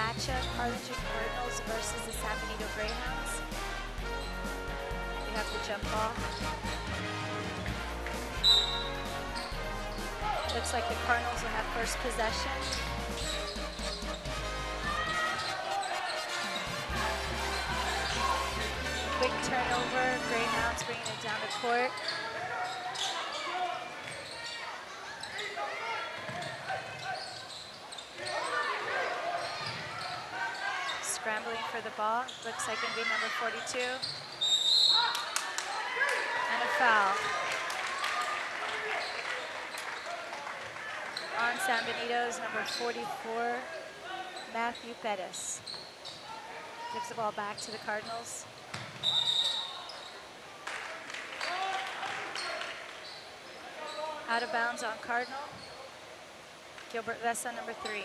matchup, Harlingen Cardinals versus the San Benito Greyhounds. We have the jump ball. Looks like the Cardinals will have first possession. Quick turnover, Greyhounds bringing it down the court. Scrambling for the ball, looks like it'll be number 42. And a foul. On San Benito's number 44, Matthew Pettis. Gives the ball back to the Cardinals. Out of bounds on Cardinal. Gilbert Vessa, number 3.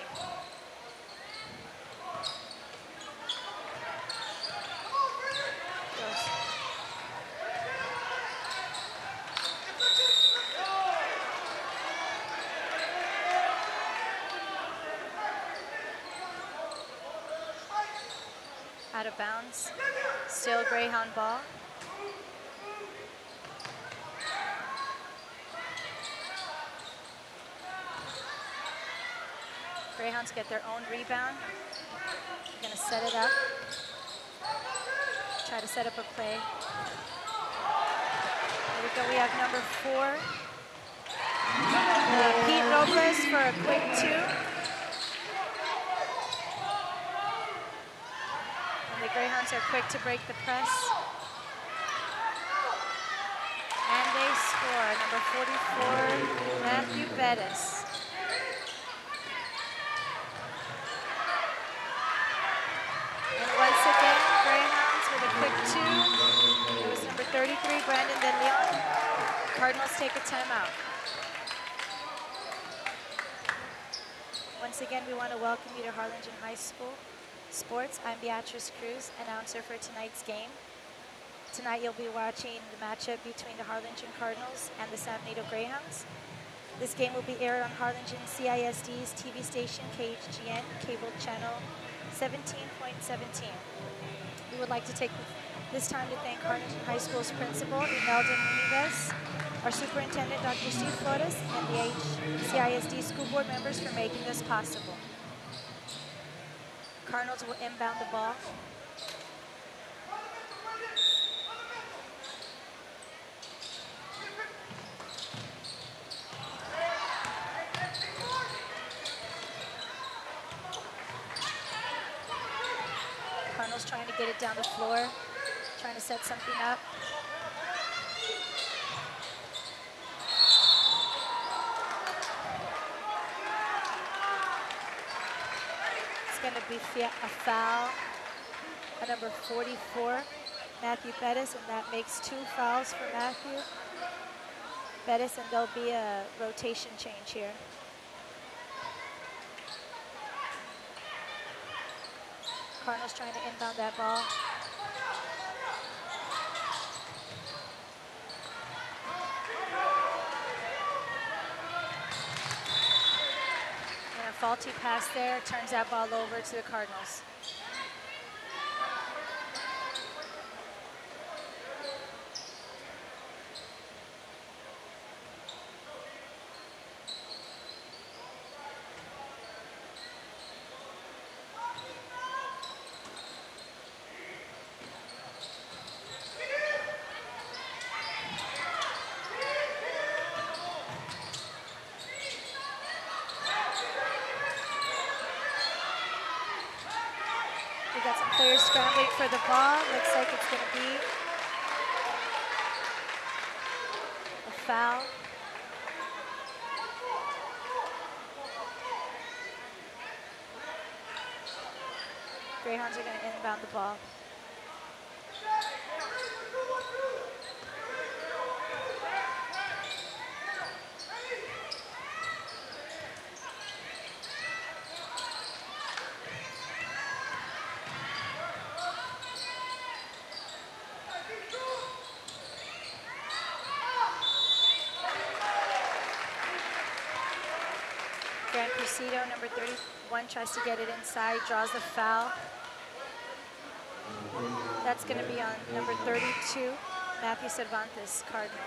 Out of bounds. Still Greyhound ball. Greyhounds get their own rebound. They're going to set it up. Try to set up a play. Here we go. We have number 4. Pete Robles for a quick 2. And the Greyhounds are quick to break the press. And they score. Number 44, Matthew Bettis. Once again, Greyhounds with a quick 2. It was number 33, Brandon De Leon. Cardinals take a timeout. Once again, we want to welcome you to Harlingen High School Sports. I'm Beatrice Cruz, announcer for tonight's game. Tonight you'll be watching the matchup between the Harlingen Cardinals and the San Benito Greyhounds. This game will be aired on Harlingen CISD's TV station, KHGN, cable channel 17.17. We would like to take this time to thank Harlingen High School's principal, Imelda Nunez, our superintendent, Dr. Steve Flores, and the CISD school board members for making this possible. Cardinals will inbound the ball. Cardinals trying to get it down the floor, trying to set something up. It's going to be a foul on number 44, Matthew Bettis, and that makes 2 fouls for Matthew Bettis, and there'll be a rotation change here. Cardinals trying to inbound that ball. And a faulty pass there, turns that ball over to the Cardinals. We got some players scrambling for the ball. Looks like it's going to be a foul. Greyhounds are going to inbound the ball. Grand Presido, number 31, tries to get it inside, draws the foul. That's going to be on number 32, Matthew Cervantes, Cardinal.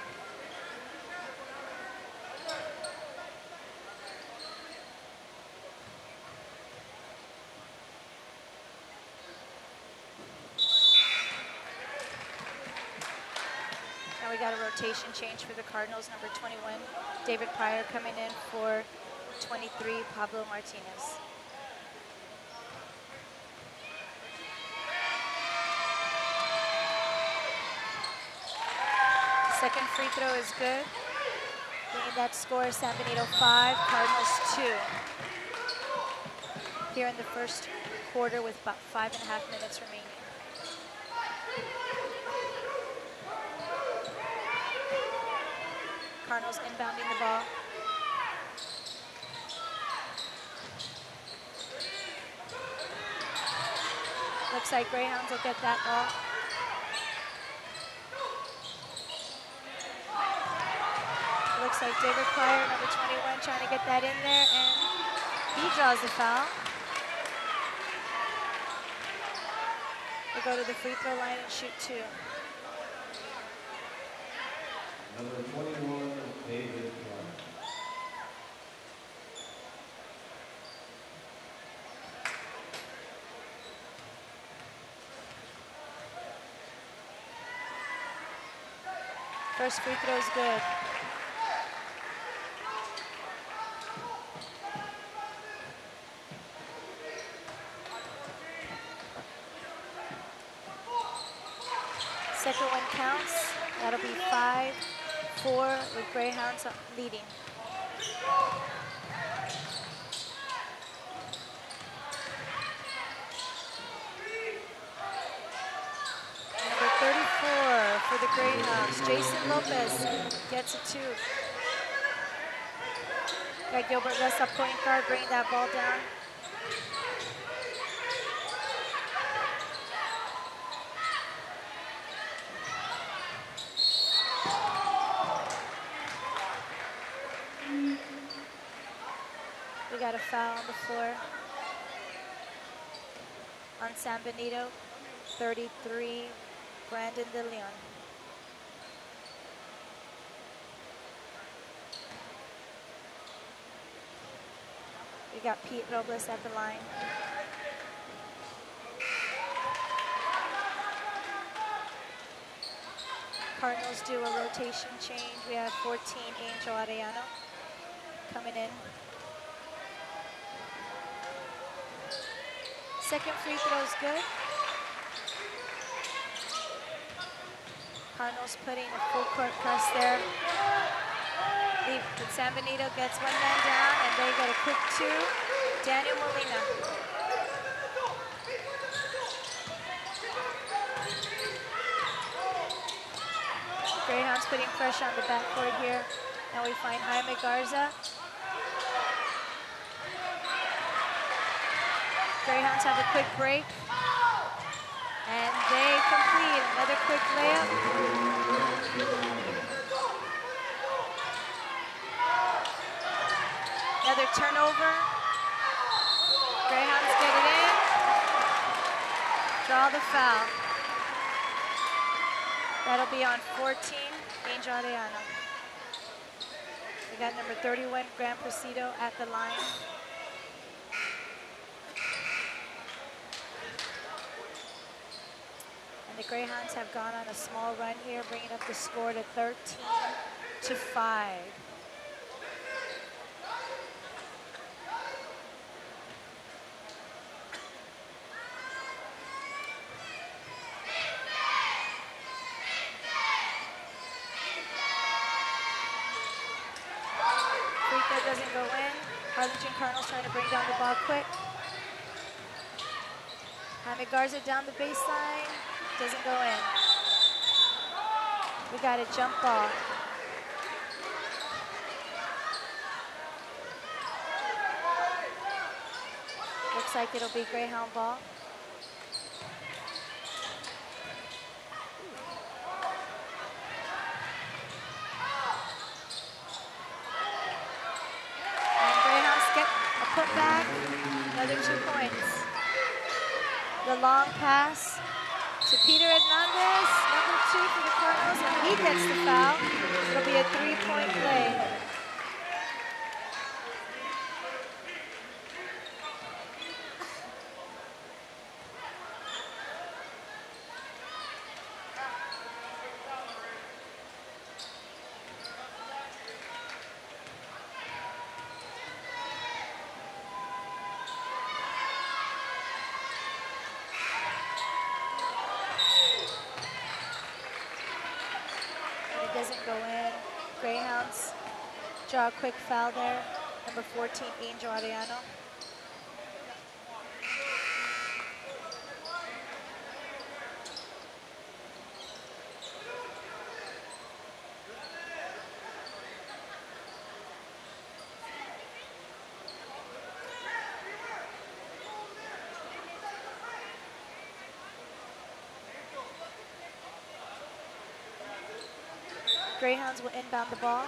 Now we got a rotation change for the Cardinals. Number 21, David Pryor, coming in for 23, Pablo Martinez. Second free throw is good. Bringing that score, San Benito 5, Cardinals 2. Here in the first quarter with about 5.5 minutes remaining. Cardinals inbounding the ball. Looks like Greyhounds will get that ball. Looks like David Pryor, number 21, trying to get that in there, and he draws the foul. We'll go to the free throw line and shoot 2. Number 21, David Pryor. First free throw is good. Second one counts. That'll be 5-4 with Greyhounds leading. Number 34 for the Greyhounds, Jason Lopez gets it 2. Got Gilbert Ressa, point guard, bringing that ball down. We got a foul on the floor on San Benito, 33, Brandon De Leon. We got Pete Robles at the line. Cardinals do a rotation change. We have 14, Angel Arellano coming in. Second free throw is good. Cardinals putting a full court press there. San Benito gets one man down, and they get a quick 2. Daniel Molina. Greyhounds putting pressure on the backcourt here. Now we find Jaime Garza. Greyhounds have a quick break. And they complete another quick layup. Another turnover. Greyhounds get it in. Draw the foul. That'll be on 14, Angel Arellano. We got number 31, Gran Presido at the line. And the Greyhounds have gone on a small run here, bringing up the score to 13-5. Free throw doesn't go in. Harlingen Cardinals trying to bring down the ball quick. Jaime Garza down the baseline. Doesn't go in. We got a jump ball. Looks like it'll be Greyhound ball. And Greyhounds get a put back, another 2 points. The long pass to Peter Hernandez, number 2 for the Cardinals, and he gets the foul. It'll be a 3-point play. Doesn't go in. Greyhounds draw a quick foul there. Number 14, Angel Arellano. Greyhounds will inbound the ball.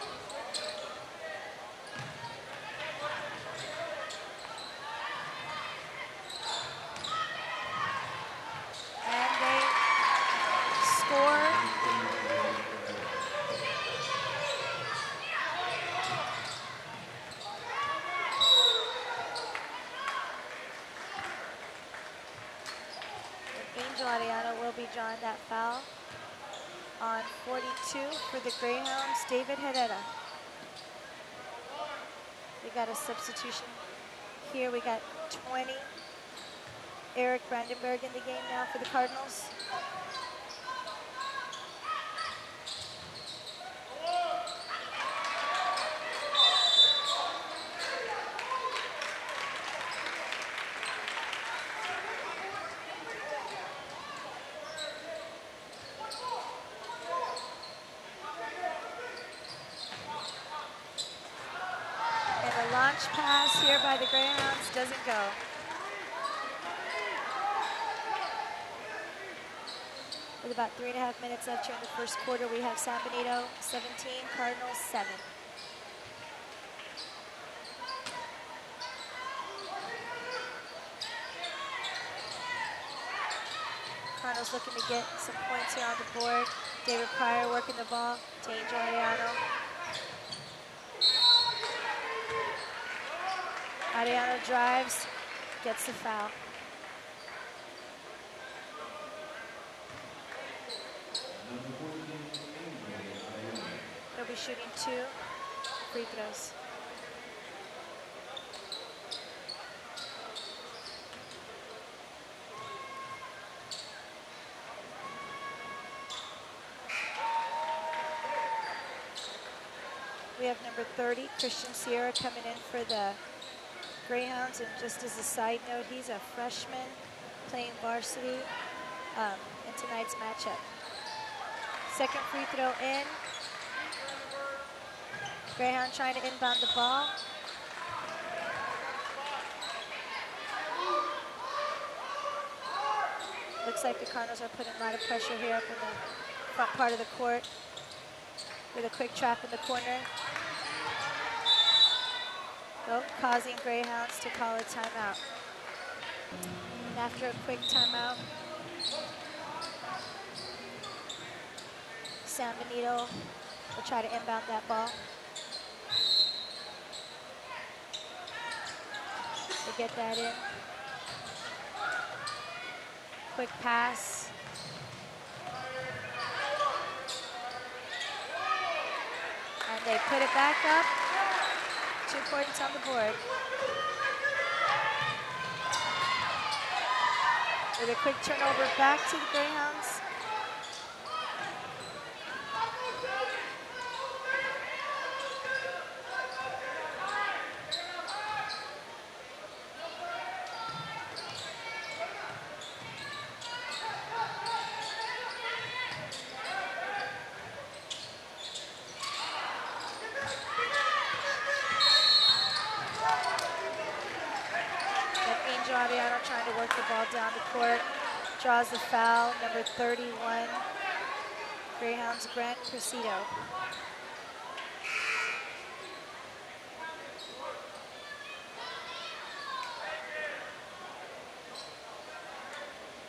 And they score. And Angel Arellano will be drawing that foul on 42 for the Greyhounds, David Herrera. We got a substitution here. We got 20. Eric Brandenburg in the game now for the Cardinals. Launch pass here by the Greyhounds doesn't go. With about 3.5 minutes left here in the first quarter, we have San Benito 17, Cardinals 7. Cardinals looking to get some points here on the board. David Pryor working the ball to Angel Arellano. Arellano drives, gets the foul. They'll be shooting 2 free throws. We have number 30, Christian Sierra, coming in for the Greyhounds, and just as a side note, he's a freshman playing varsity in tonight's matchup. Second free throw in. Greyhound trying to inbound the ball. Looks like the Cardinals are putting a lot of pressure here up in the front part of the court with a quick trap in the corner. Causing Greyhounds to call a timeout. And after a quick timeout, San Benito will try to inbound that ball. They get that in. Quick pass. And they put it back up. 2 points on the board. With a quick turnover back to the Greyhounds. Trying to work the ball down the court. Draws the foul, number 31, Greyhounds, Grant Cressito.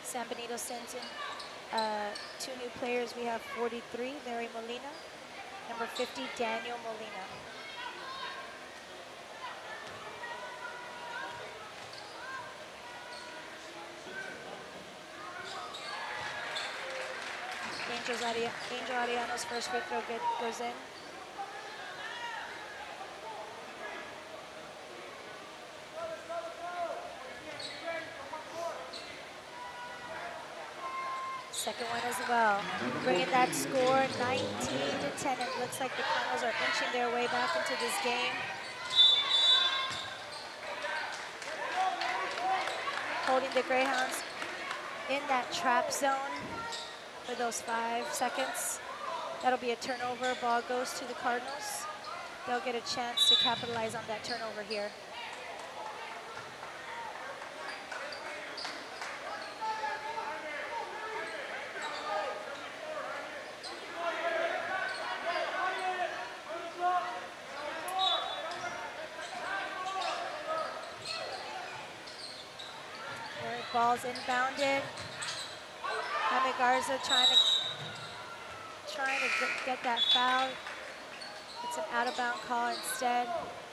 San Benito sends in 2 new players. We have 43, Larry Molina. Number 50, Daniel Molina. Angel Ariano's first free throw goes in. Second one as well. Bringing that score 19-10. It looks like the Cardinals are inching their way back into this game. Holding the Greyhounds in that trap zone for those 5 seconds. That'll be a turnover. Ball goes to the Cardinals. They'll get a chance to capitalize on that turnover here. Ball's inbounded. Jaime Garza trying to get that foul. It's an out-of-bound call instead.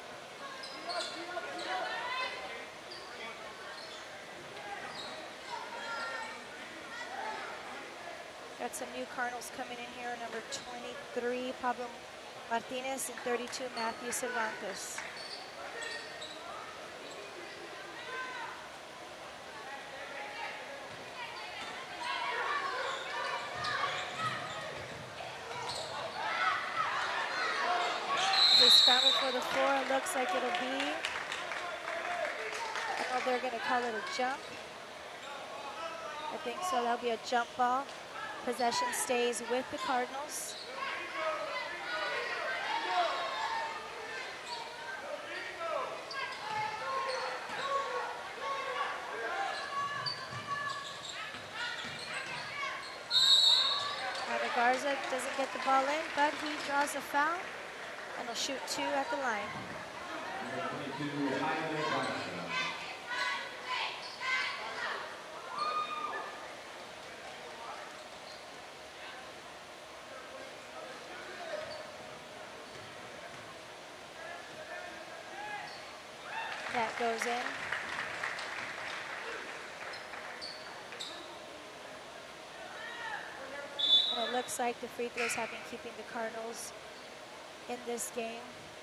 Got some new Cardinals coming in here. Number 23, Pablo Martinez, and 32, Matthew Cervantes. They scramble for the floor. It looks like it'll be, I know they're going to call it a jump. I think so. That'll be a jump ball. Possession stays with the Cardinals. Garza doesn't get the ball in, but he draws a foul and will shoot 2 at the line. That goes in. And it looks like the free throws have been keeping the Cardinals in this game.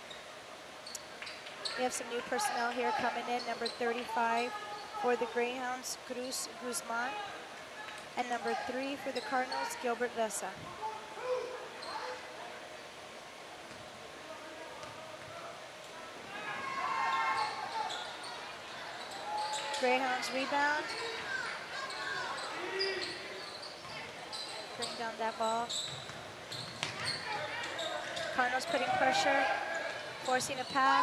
We have some new personnel here coming in. Number 35 for the Greyhounds, Cruz Guzman. And number 3 for the Cardinals, Gilbert Ressa. Greyhounds rebound. Bring down that ball. Cardinals putting pressure, forcing a pass.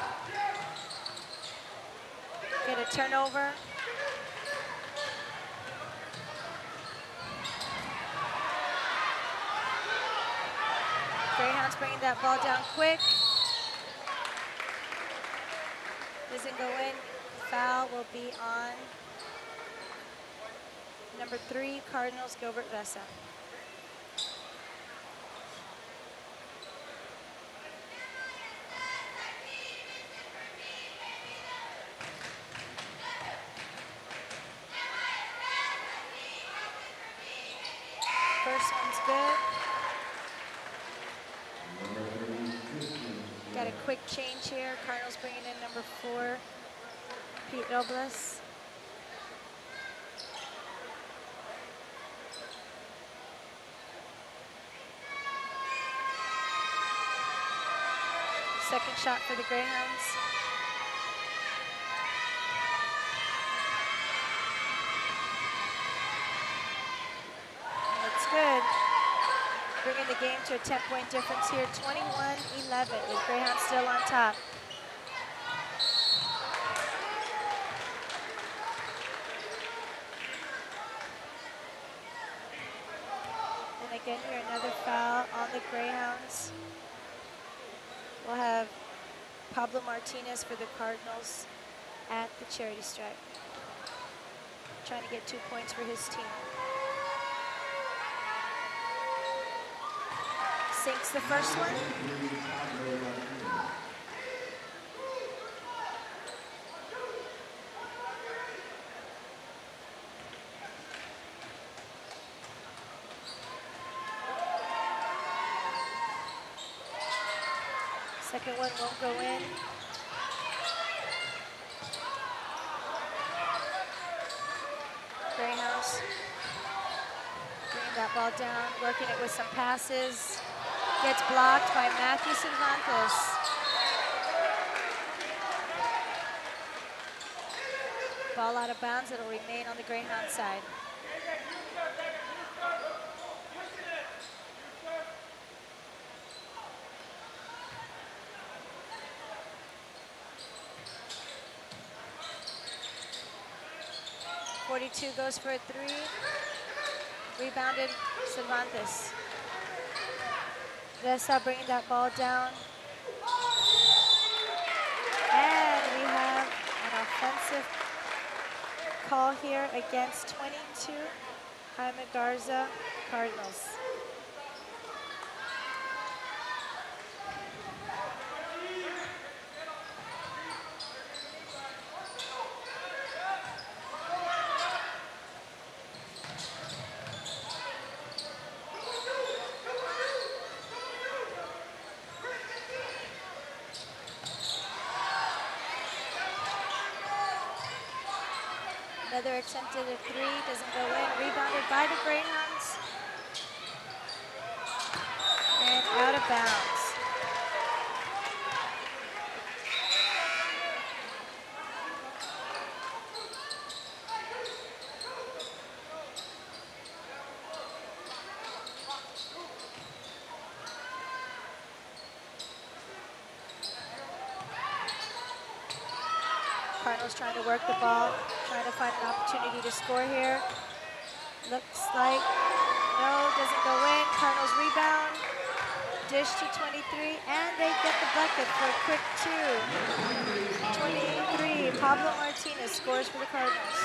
Get a turnover. Greyhounds bringing that ball down quick. Doesn't go in. Foul will be on number 3, Cardinals, Gilbert Ressa. First one's good. Got a quick change here. Cardinals bringing in number 4, Pete Robles. Second shot for the Greyhounds. Looks good. Bringing the game to a 10-point difference here, 21-11, with Greyhounds still on top. And again here, another foul on the Greyhounds. We'll have Pablo Martinez for the Cardinals at the charity stripe. trying to get 2 points for his team. Sinks the first one. Second one won't go in. Greyhounds bringing that ball down, working it with some passes. Gets blocked by Matthew Cervantes. Ball out of bounds, it'll remain on the Greyhound side. .42 goes for a 3. Rebounded Cervantes. Ressa bringing that ball down. And we have an offensive call here against 22, Jaime Garza, Cardinals. Another attempted a 3, doesn't go in. Rebounded by the Greyhounds. And out of bounds. Cardinals trying to work the ball, trying to find an opportunity to score here. Looks like, no, doesn't go in. Cardinals rebound, dish to 23, and they get the bucket for a quick 2. 23, Pablo Martinez scores for the Cardinals.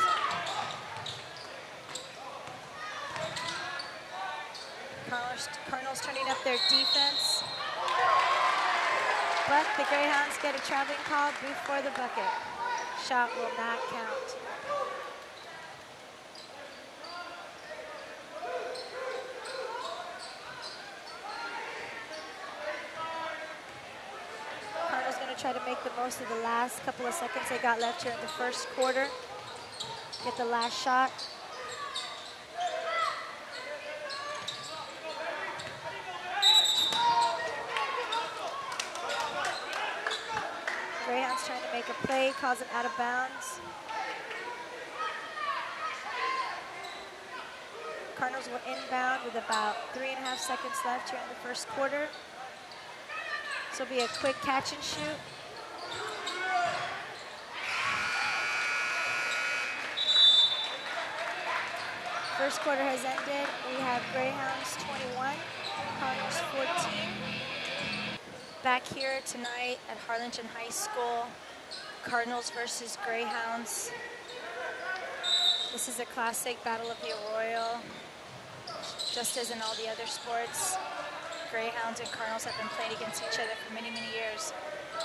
Cardinals turning up their defense, but the Greyhounds get a traveling call before the bucket. Shot will not count. Cardinals going to try to make the most of the last couple of seconds they got left here in the first quarter. Get the last shot. Greyhounds trying to make a play, calls it out of bounds. Cardinals will inbound with about 3.5 seconds left here in the first quarter. This will be a quick catch and shoot. First quarter has ended. We have Greyhounds 21, Cardinals 14. Back here tonight at Harlingen High School, Cardinals versus Greyhounds. This is a classic battle of the Arroyo. Just as in all the other sports, Greyhounds and Cardinals have been playing against each other for many, many years.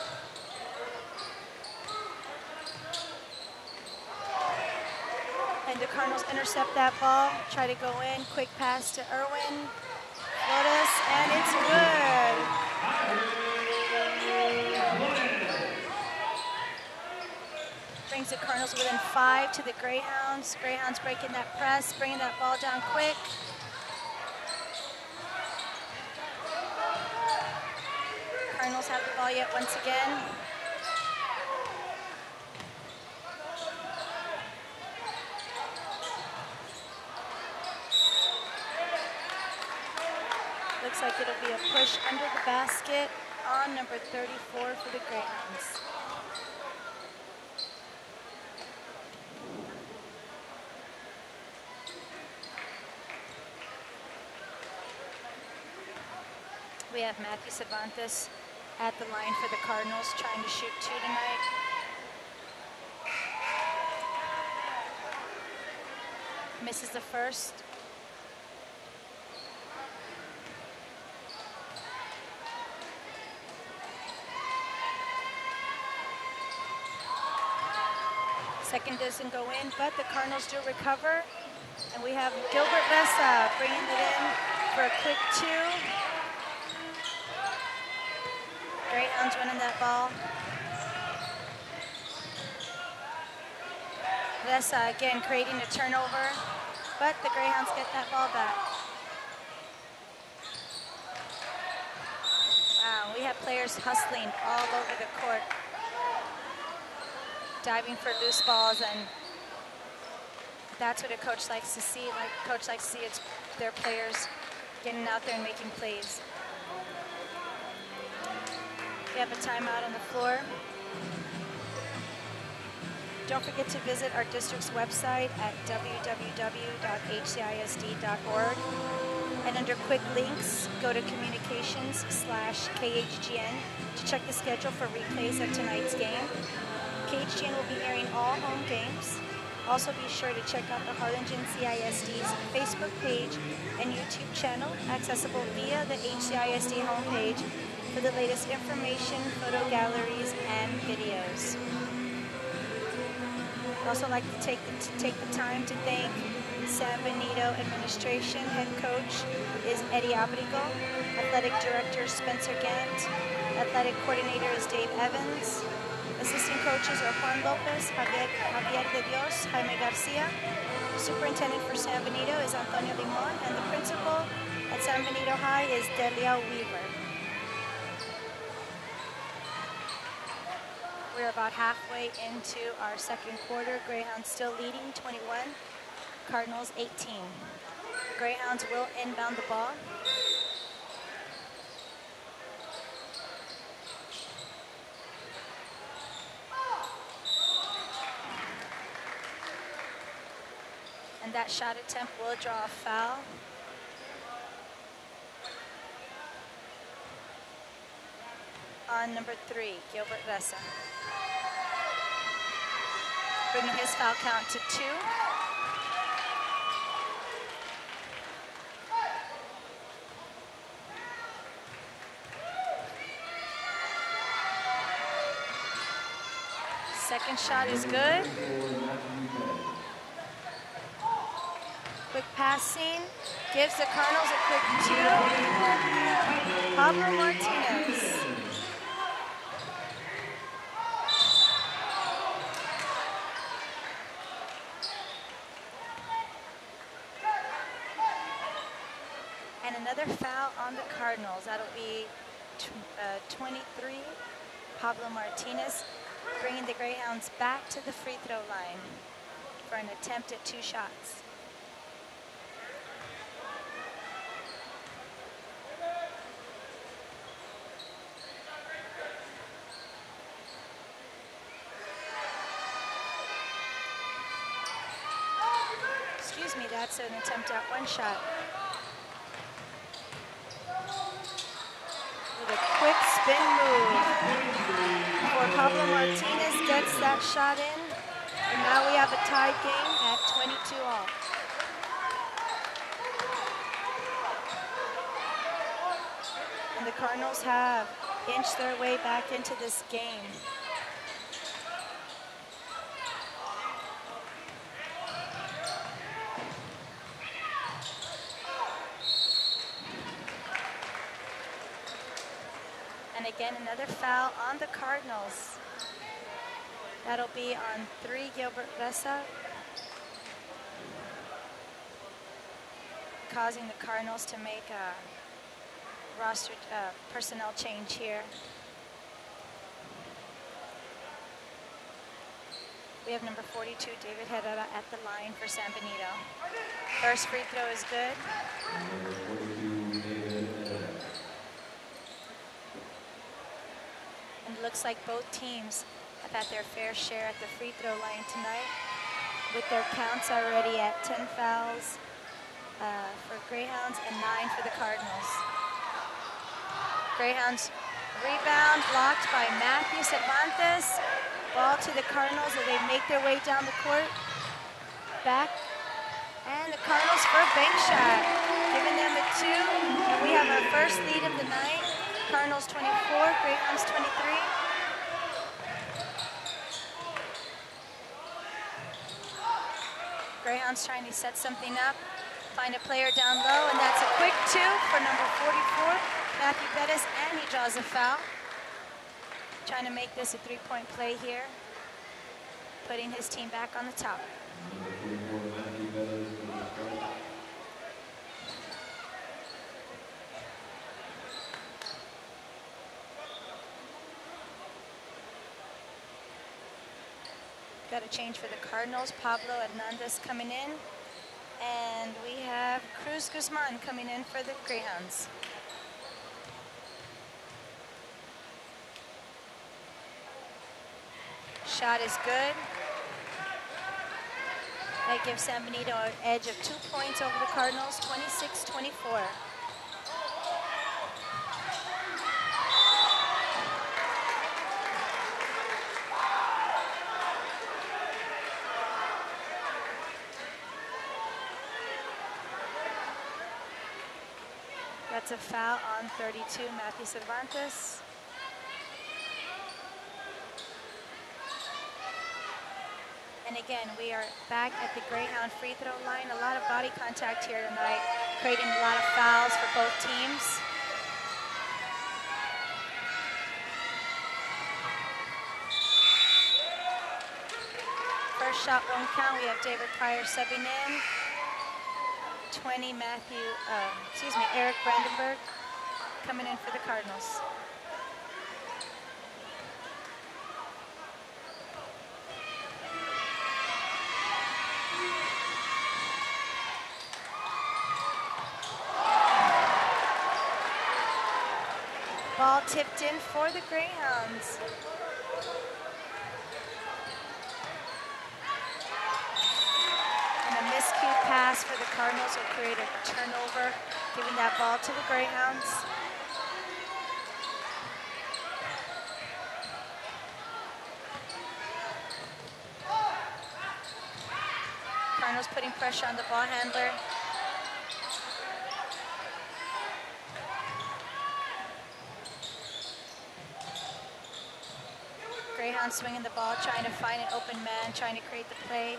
And the Cardinals intercept that ball, try to go in, quick pass to Irwin. Lotus, and it's good. Brings the Cardinals within 5 to the Greyhounds. Greyhounds breaking that press, bringing that ball down quick. Cardinals have the ball yet once again. Looks like it'll be a push under the basket on number 34 for the Greyhounds. We have Matthew Cervantes at the line for the Cardinals, trying to shoot 2 tonight. Misses the first. Second doesn't go in, but the Cardinals do recover. And we have Gilbert Ressa bringing it in for a quick 2. Greyhounds winning that ball. Ressa again creating a turnover, but the Greyhounds get that ball back. Wow, we have players hustling all over the court, diving for loose balls, and that's what a coach likes to see. Like coach likes to see it's their players getting out there and making plays. We have a timeout on the floor. Don't forget to visit our district's website at www.hcisd.org. And under quick links, go to communications/KHGN to check the schedule for replays of tonight's game. KHGN will be airing all home games. Also be sure to check out the Harlingen CISD's Facebook page and YouTube channel, accessible via the HCISD homepage for the latest information, photo galleries, and videos. I'd also like to take the time to thank San Benito administration. Head coach is Eddie Abrigo. Athletic director Spencer Gant. Athletic coordinator is Dave Evans. Assistant coaches are Juan Lopez, Javier de Dios, Jaime Garcia. Superintendent for San Benito is Antonio Limon, and the principal at San Benito High is Delia Weaver. We're about halfway into our second quarter. Greyhounds still leading 21, Cardinals 18. Greyhounds will inbound the ball. And that shot attempt will draw a foul. On number 3, Gilbert Ressa. Bringing his foul count to 2. Second shot is good. Quick passing gives the Cardinals a quick 2. Pablo Martinez. And another foul on the Cardinals. That'll be 23, Pablo Martinez, bringing the Greyhounds back to the free throw line for an attempt at 2 shots. Excuse me, that's an attempt at 1 shot. With a quick spin move for Pablo Martinez, gets that shot in. And now we have a tied game at 22 all. And the Cardinals have inched their way back into this game. And again, another foul on the Cardinals. That'll be on 3, Gilbert Ressa, causing the Cardinals to make a roster personnel change here. We have number 42, David Herrera, at the line for San Benito. First free throw is good. And it looks like both teams have had their fair share at the free throw line tonight, with their counts already at 10 fouls for Greyhounds and 9 for the Cardinals. Greyhounds rebound blocked by Matthew Cervantes. Ball to the Cardinals as they make their way down the court. Back And the Cardinals for a bank shot, giving them a 2. And we have our first lead of the night. Cardinals 24, Greyhounds 23. Greyhounds trying to set something up, find a player down low, and that's a quick 2 for number 44, Matthew Bettis, and he draws a foul. Trying to make this a 3-point play here, putting his team back on the top. Number 44, Matthew Bettis with the strike. Got a change for the Cardinals. Pablo Hernandez coming in. And we have Cruz Guzman coming in for the Greyhounds. Shot is good. That gives San Benito an edge of 2 points over the Cardinals, 26-24. That's a foul on 32, Matthew Cervantes. And again, we are back at the Greyhound free throw line. A lot of body contact here tonight, creating a lot of fouls for both teams. First shot won't count. We have David Pryor subbing in. 20, Eric Brandenburg coming in for the Cardinals. Ball tipped in for the Greyhounds. And a miscued pass for the Cardinals will create a turnover, giving that ball to the Greyhounds. Cardinals putting pressure on the ball handler. Greyhounds swinging the ball, trying to find an open man, trying to create the play.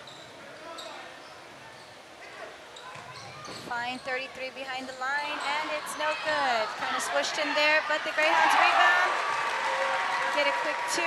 Fine 33 behind the line, and it's no good. Kind of swished in there, but the Greyhounds rebound. Get a quick 2.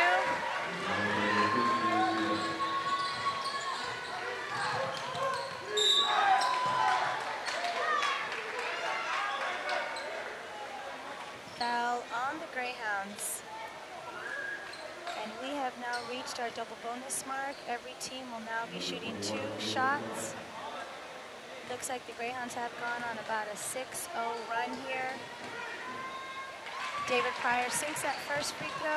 Foul on the Greyhounds. And we have now reached our double bonus mark. Every team will now be shooting 2 shots. Looks like the Greyhounds have gone on about a 6-0 run here. David Pryor sinks that first free throw.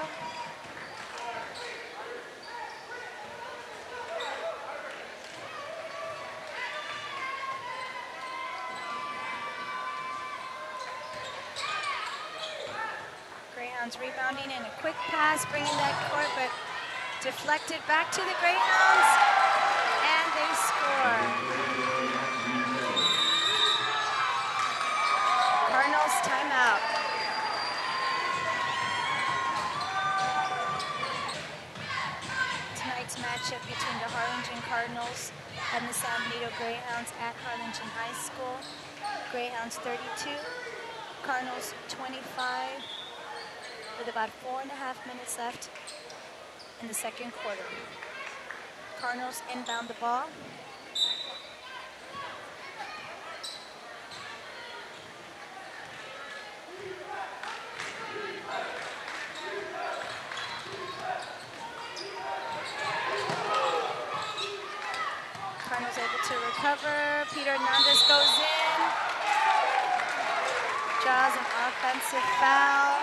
Greyhounds rebounding and a quick pass, bringing that court, but deflected back to the Greyhounds, and they score. Cardinals timeout. Tonight's matchup between the Harlingen Cardinals and the San Benito Greyhounds at Harlingen High School. Greyhounds 32, Cardinals 25, with about 4.5 minutes left in the second quarter. Cardinals inbound the ball. Cardinals able to recover. Peter Hernandez goes in. Draws an offensive foul.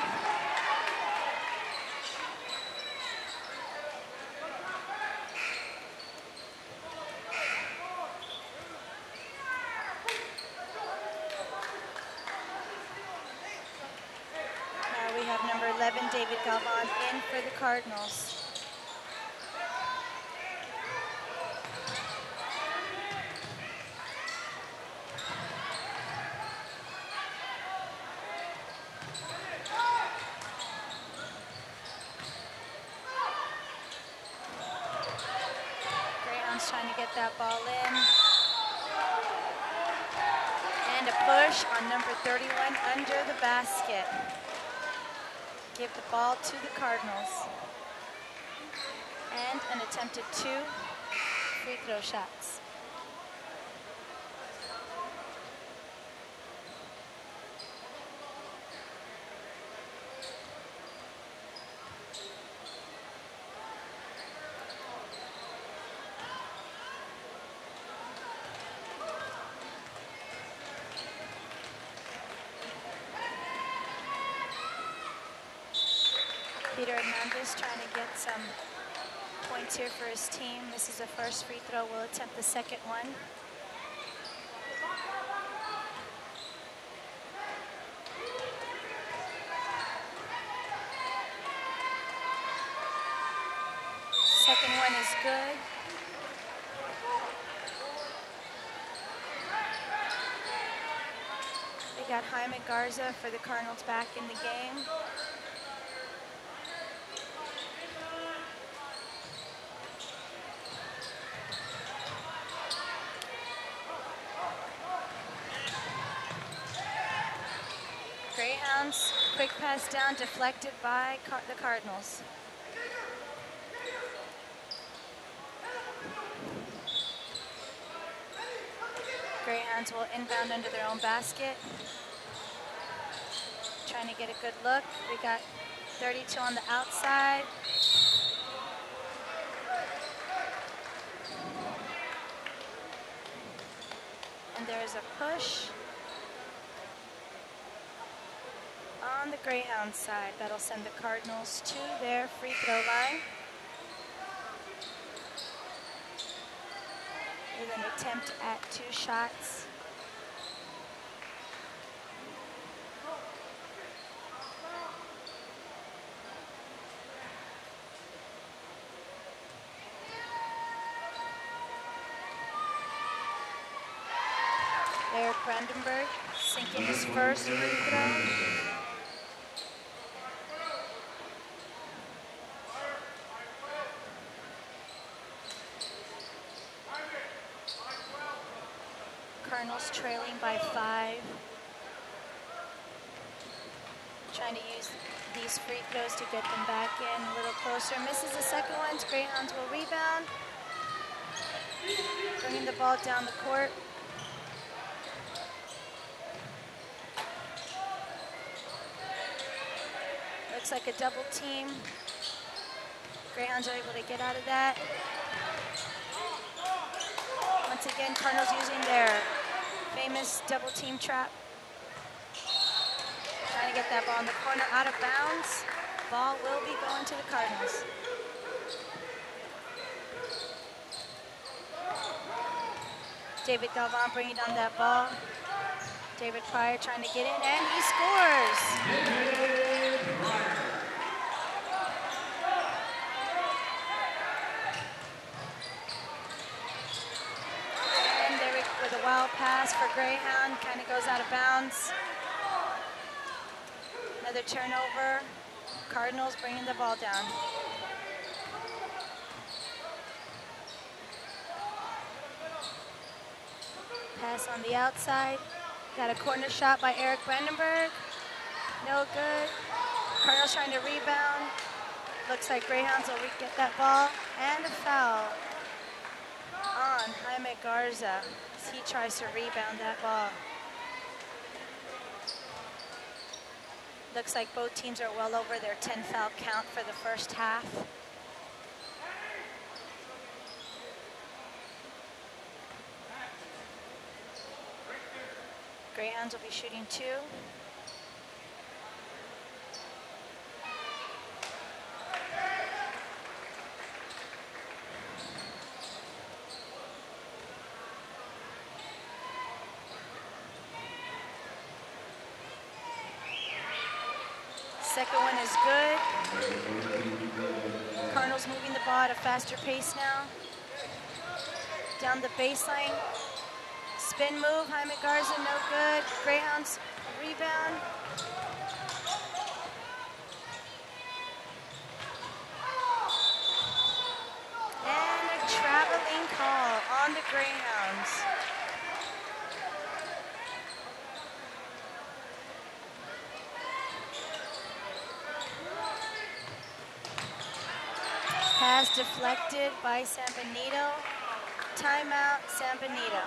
Now we have number 11, David Galvan, in for the Cardinals. that ball in. And a push on number 31 under the basket. Give the ball to the Cardinals. And an attempted 2 free throw shots. Peter Hernandez trying to get some points here for his team. Misses the first free throw, will attempt the second one. Second one is good. We got Jaime Garza for the Cardinals back in the game. Greyhounds, quick pass down, deflected by the Cardinals. Greyhounds will inbound under their own basket. Trying to get a good look. We got 32 on the outside. And there's a push on the Greyhound side. That'll send the Cardinals to their free throw line. With an attempt at 2 shots. Eric Brandenburg sinking his first free throw. Cardinals trailing by 5. Trying to use these free throws to get them back in a little closer. Misses the second one. Greyhounds will rebound. Bringing the ball down the court. Looks like a double team. Greyhounds are able to get out of that. Once again, Cardinals using their famous double team trap. Trying to get that ball in the corner, out of bounds. Ball will be going to the Cardinals. David Galvan bringing down that ball. David Pryor trying to get in, and he scores. With a wild pass for Greyhound, kind of goes out of bounds. Another turnover. Cardinals bringing the ball down. Pass on the outside. Got a corner shot by Eric Brandenburg. No good. Cardinals trying to rebound. Looks like Greyhounds will get that ball. And a foul on Jaime Garza as he tries to rebound that ball. Looks like both teams are well over their 10 foul count for the first half. Greyhounds will be shooting 2. Second one is good. Cardinals moving the ball at a faster pace now. Down the baseline. Spin move, Jaime Garza, no good. Greyhounds rebound. And a traveling call on the Greyhounds. Pass deflected by San Benito. Timeout, San Benito.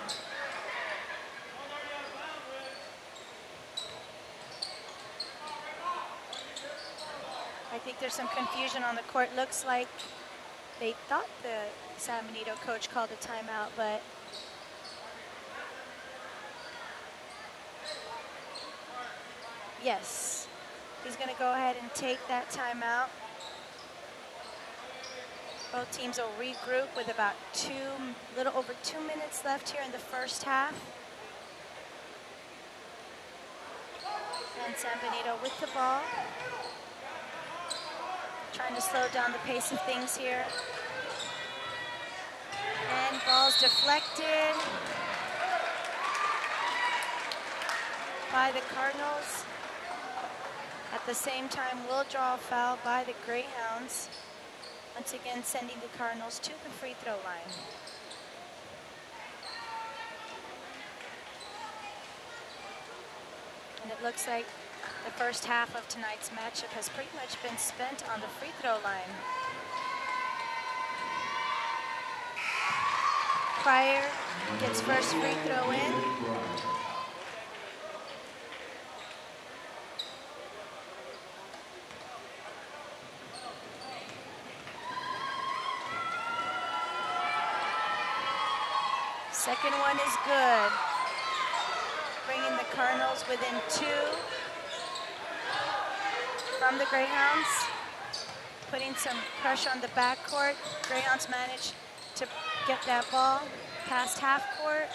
I think there's some confusion on the court. Looks like they thought the San Benito coach called a timeout, but yes, he's going to go ahead and take that timeout. Both teams will regroup with about little over 2 minutes left here in the first half. And San Benito with the ball. Trying to slow down the pace of things here. And ball's deflected by the Cardinals. At the same time, we'll draw a foul by the Greyhounds. Once again, sending the Cardinals to the free throw line. And it looks like the first half of tonight's matchup has pretty much been spent on the free throw line. Pryor gets first free throw in. Second one is good. Bringing the Cardinals within 2 from the Greyhounds. Putting some pressure on the backcourt. Greyhounds manage to get that ball past half court.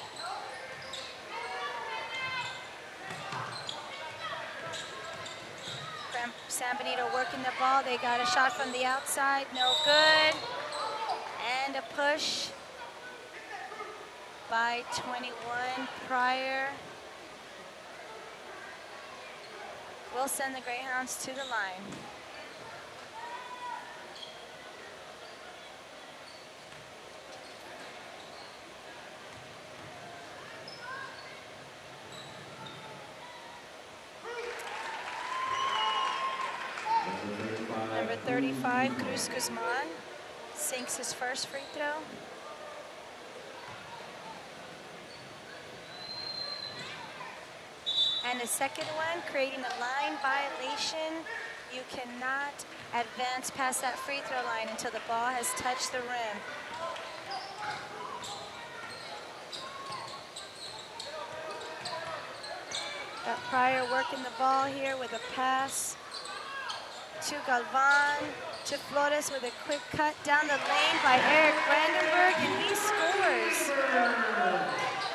San Benito working the ball. They got a shot from the outside, no good. And a push by 21, Pryor. We'll send the Greyhounds to the line. Number 35, Cruz Guzman, sinks his first free throw. And the second one, creating a line violation. You cannot advance past that free throw line until the ball has touched the rim. Got Pryor working the ball here with a pass to Galvan, to Flores with a quick cut down the lane by Eric Brandenburg, and he scores.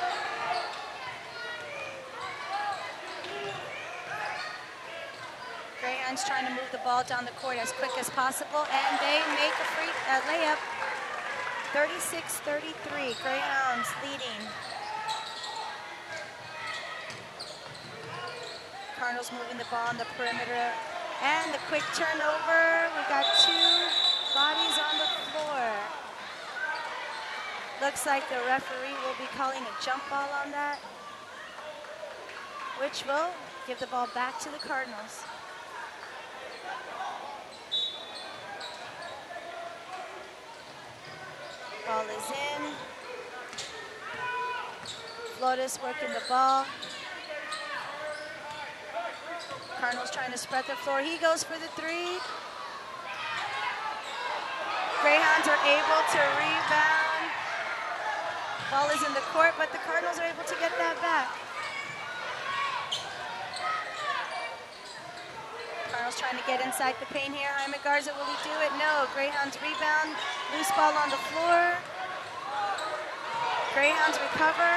Greyhounds trying to move the ball down the court as quick as possible, and they make a layup. 36-33, Greyhounds leading. Cardinals moving the ball on the perimeter, and the quick turnover. We got 2 bodies on the floor. Looks like the referee will be calling a jump ball on that, which will give the ball back to the Cardinals. Ball is in. Flores working the ball. Cardinals trying to spread the floor. He goes for the 3. Greyhounds are able to rebound. Ball is in the court, but the Cardinals are able to get that back. Cardinals trying to get inside the paint here. Jaime Garza, will he do it? No. Greyhounds rebound. Loose ball on the floor. Greyhounds recover.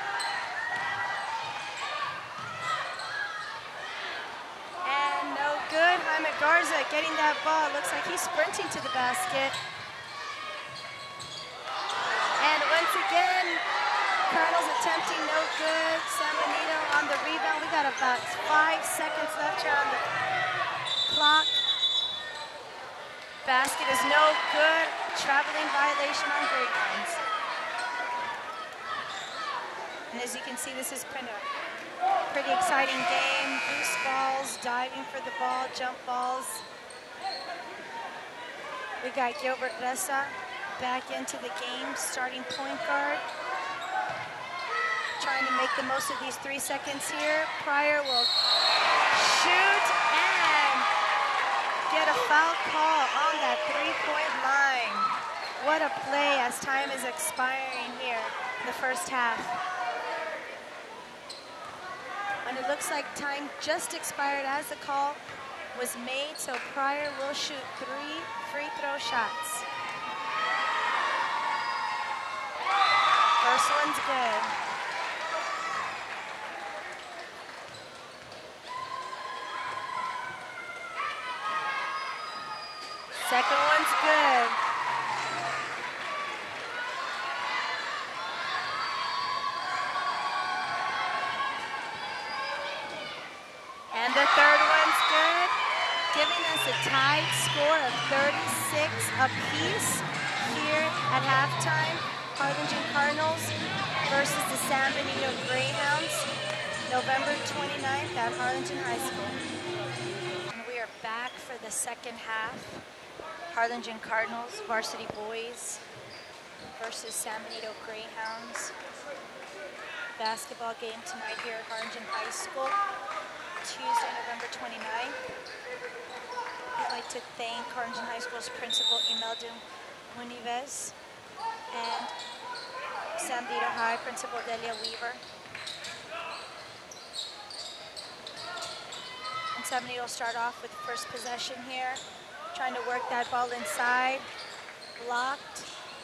And no good. Jaime Garza getting that ball. Looks like he's sprinting to the basket. And once again, Cardinals attempting no good. San Benito on the rebound. We got about 5 seconds left here on the clock. Basket is no good. Traveling violation on Greyhounds. And as you can see, this has been a pretty exciting game. Loose balls, diving for the ball, jump balls. We got Gilbert Ressa back into the game, starting point guard. Trying to make the most of these 3 seconds here. Pryor will shoot and get a foul call on that 3-point line. What a play as time is expiring here in the first half. And it looks like time just expired as the call was made, so Pryor will shoot 3 free throw shots. First one's good. Second one's good. And the third one's good, giving us a tied score of 36 apiece here at halftime. Harlingen Cardinals versus the San Benito Greyhounds, November 29th at Harlingen High School. And we are back for the second half. Harlingen Cardinals varsity boys versus San Benito Greyhounds. Basketball game tonight here at Harlingen High School, Tuesday, November 29th. I'd like to thank Harlingen High School's principal, Imelda Munives, and San Benito High principal, Delia Weaver. And San Benito will start off with the first possession here, trying to work that ball inside, blocked.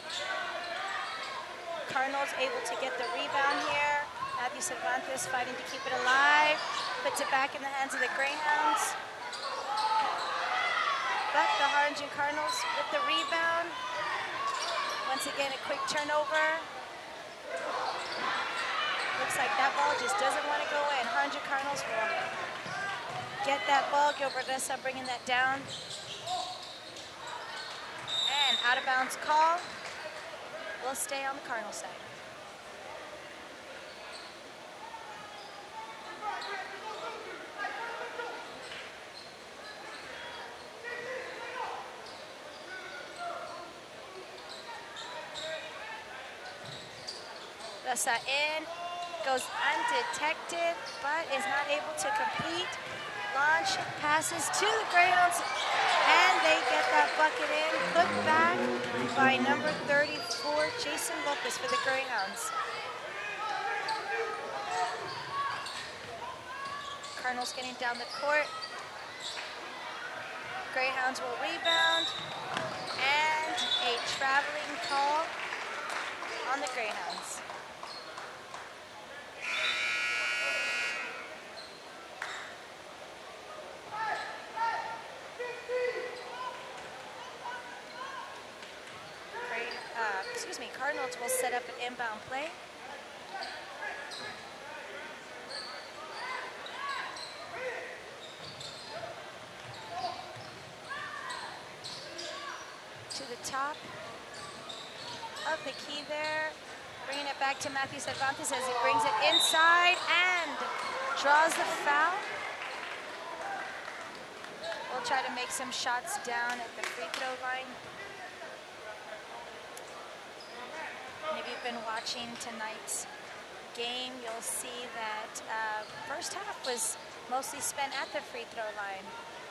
Cardinals able to get the rebound here. Matthew Cervantes fighting to keep it alive, puts it back in the hands of the Greyhounds. But the Harlingen Cardinals with the rebound. Once again, a quick turnover. Looks like that ball just doesn't want to go in. Harlingen Cardinals will get that ball. Gilbert Ressa bringing that down. And out of bounds call will stay on the Cardinal side. Ressa in, goes undetected, but is not able to complete. Launch passes to the Greyhounds, and they get that bucket in. Put back by number 34, Jason Lopez for the Greyhounds. Cardinals getting down the court. Greyhounds will rebound, and a traveling call on the Greyhounds. Cardinals will set up an inbound play. To the top of the key there. Bringing it back to Matthew Cervantes as he brings it inside and draws the foul. We'll try to make some shots down at the free throw line. And if you've been watching tonight's game, you'll see that first half was mostly spent at the free throw line.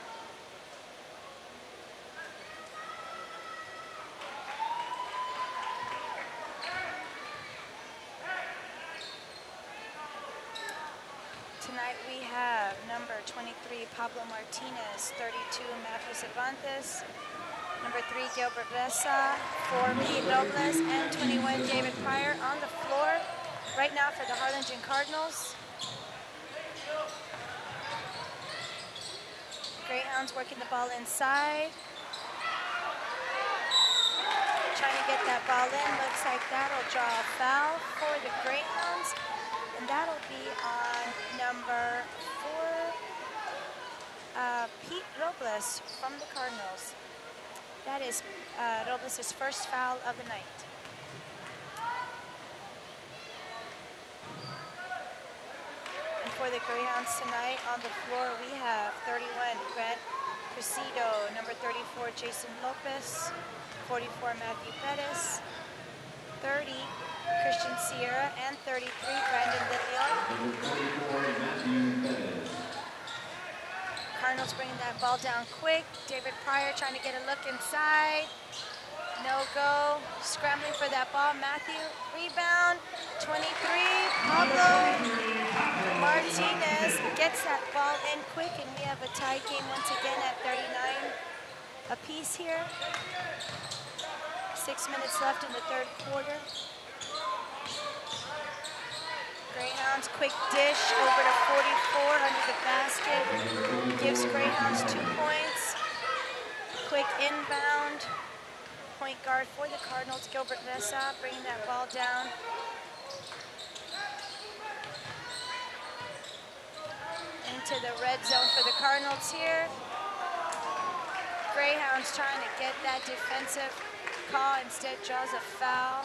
Tonight we have number 23, Pablo Martinez, 32, Matthew Cervantes, number 3, Gilbert Ressa, 4, Pete Robles, and 21, David Pryor on the floor right now for the Harlingen Cardinals. Greyhounds working the ball inside. Trying to get that ball in. Looks like that'll draw a foul for the Greyhounds. And that'll be on number 4, Pete Robles from the Cardinals. That is Robles' first foul of the night. for the Greyhounds tonight. On the floor, we have 31, Grant Presido, number 34, Jason Lopez, 44, Matthew Pettis, 30, Christian Sierra, and 33, Brandon Leon. Number 44, Matthew Pettis. Cardinals bringing that ball down quick. David Pryor trying to get a look inside. No go. Scrambling for that ball. Matthew, rebound. 23, Pablo Martinez gets that ball in quick, and we have a tie game once again at 39 apiece here. 6 minutes left in the third quarter. Greyhounds, quick dish over to 44 under the basket. Gives Greyhounds 2 points. Quick inbound. Point guard for the Cardinals, Gilbert Vesa, bringing that ball down. Into the red zone for the Cardinals here. Greyhounds trying to get that defensive call, instead draws a foul.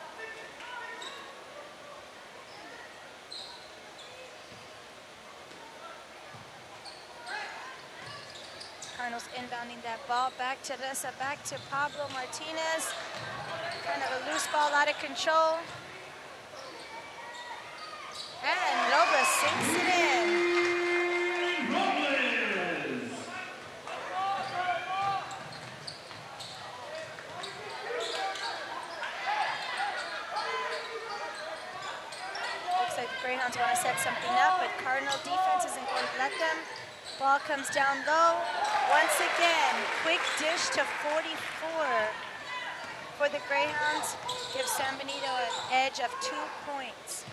Cardinals inbounding that ball, back to Ressa, back to Pablo Martinez. Kind of a loose ball, out of control. And Robles sinks it in. Robles! Looks like the Greyhounds want to set something up, but Cardinal defense isn't going to let them. Ball comes down low. Once again, quick dish to 44 for the Greyhounds. Gives San Benito an edge of 2 points.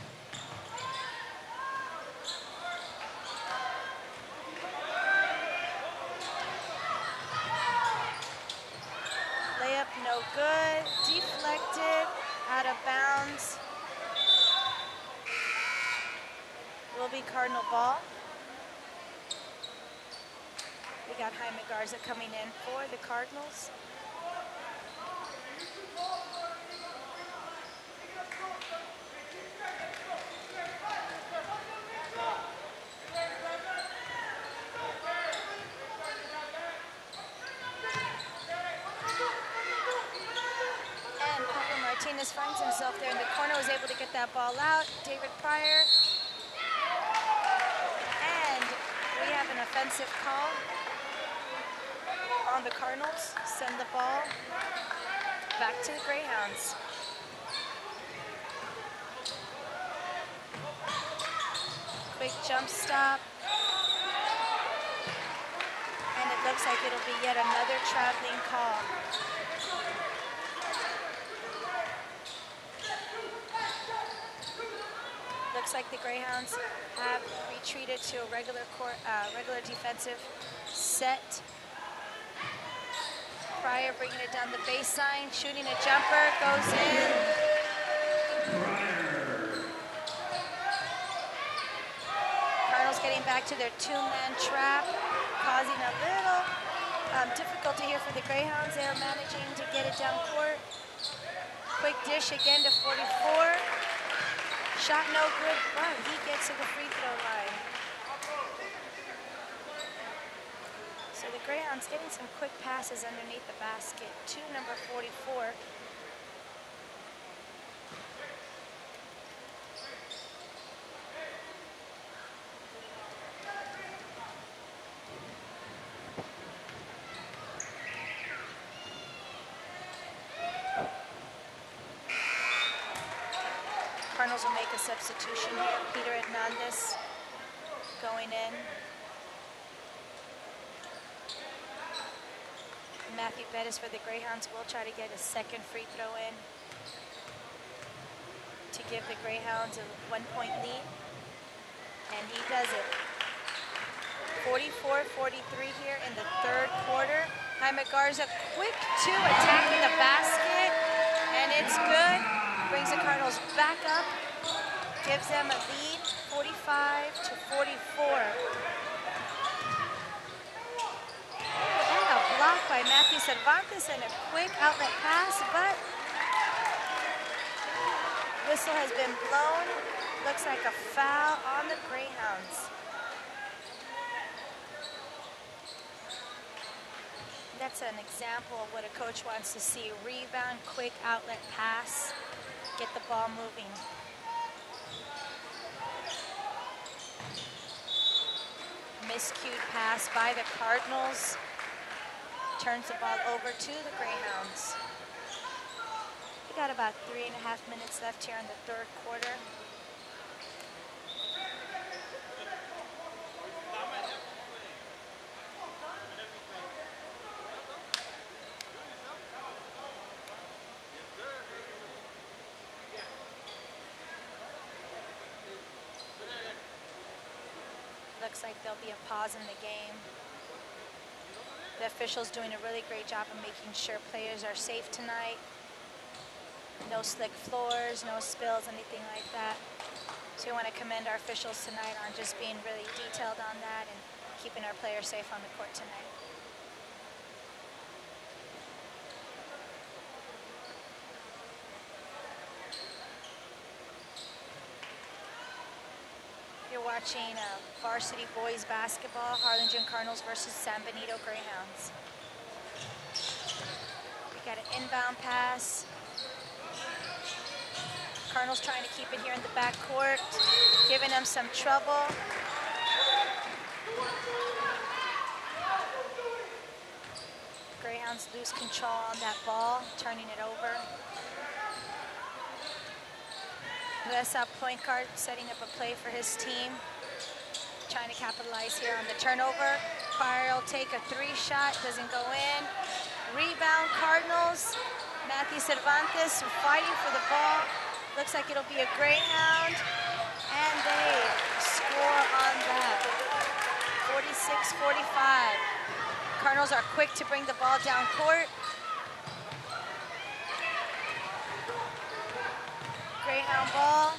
Layup no good. Deflected, out of bounds. Will be Cardinal ball. We got Jaime Garza coming in for the Cardinals. And Pablo Martinez finds himself there in the corner, was able to get that ball out. David Pryor. And we have an offensive call on the Cardinals. Send the ball back to the Greyhounds. Quick jump stop. And it looks like it'll be yet another traveling call. Looks like the Greyhounds have retreated to a regular defensive set. Pryor bringing it down the baseline, shooting a jumper, goes in. Cardinals getting back to their 2-man trap, causing a little difficulty here for the Greyhounds. They are managing to get it down court. Quick dish again to 44. Shot no good, but he gets to the free throw line. So the Greyhounds getting some quick passes underneath the basket to number 44. Cardinals will make a substitution here. Peter Hernandez going in. Matthew Pettis for the Greyhounds will try to get a second free throw in to give the Greyhounds a 1-point lead. And he does it. 44-43 here in the third quarter. Jaime Garza quick to attacking the basket. And it's good. Brings the Cardinals back up. Gives them a lead, 45-44. And a block by Matthew Cervantes and a quick outlet pass, but whistle has been blown. Looks like a foul on the Greyhounds. That's an example of what a coach wants to see. Rebound, quick outlet pass, get the ball moving. Miscued pass by the Cardinals. Turns the ball over to the Greyhounds. We got about 3.5 minutes left here in the third quarter. Looks like there'll be a pause in the game. The officials doing a really great job of making sure players are safe tonight. No slick floors, no spills, anything like that. So we want to commend our officials tonight on just being really detailed on that and keeping our players safe on the court tonight. You're watching varsity boys basketball, Harlingen Cardinals versus San Benito Greyhounds. We got an inbound pass. Cardinals trying to keep it here in the backcourt, giving them some trouble. Greyhounds lose control on that ball, turning it over. USL point guard setting up a play for his team, trying to capitalize here on the turnover. Pryor will take a 3-shot, doesn't go in. Rebound Cardinals. Matthew Cervantes fighting for the ball. Looks like it'll be a Greyhound, and they score on that. 46-45. Cardinals are quick to bring the ball down court. Greyhound ball.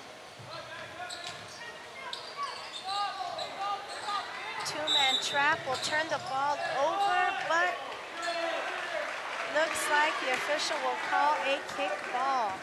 Two-man trap will turn the ball over, but looks like the official will call a kick ball.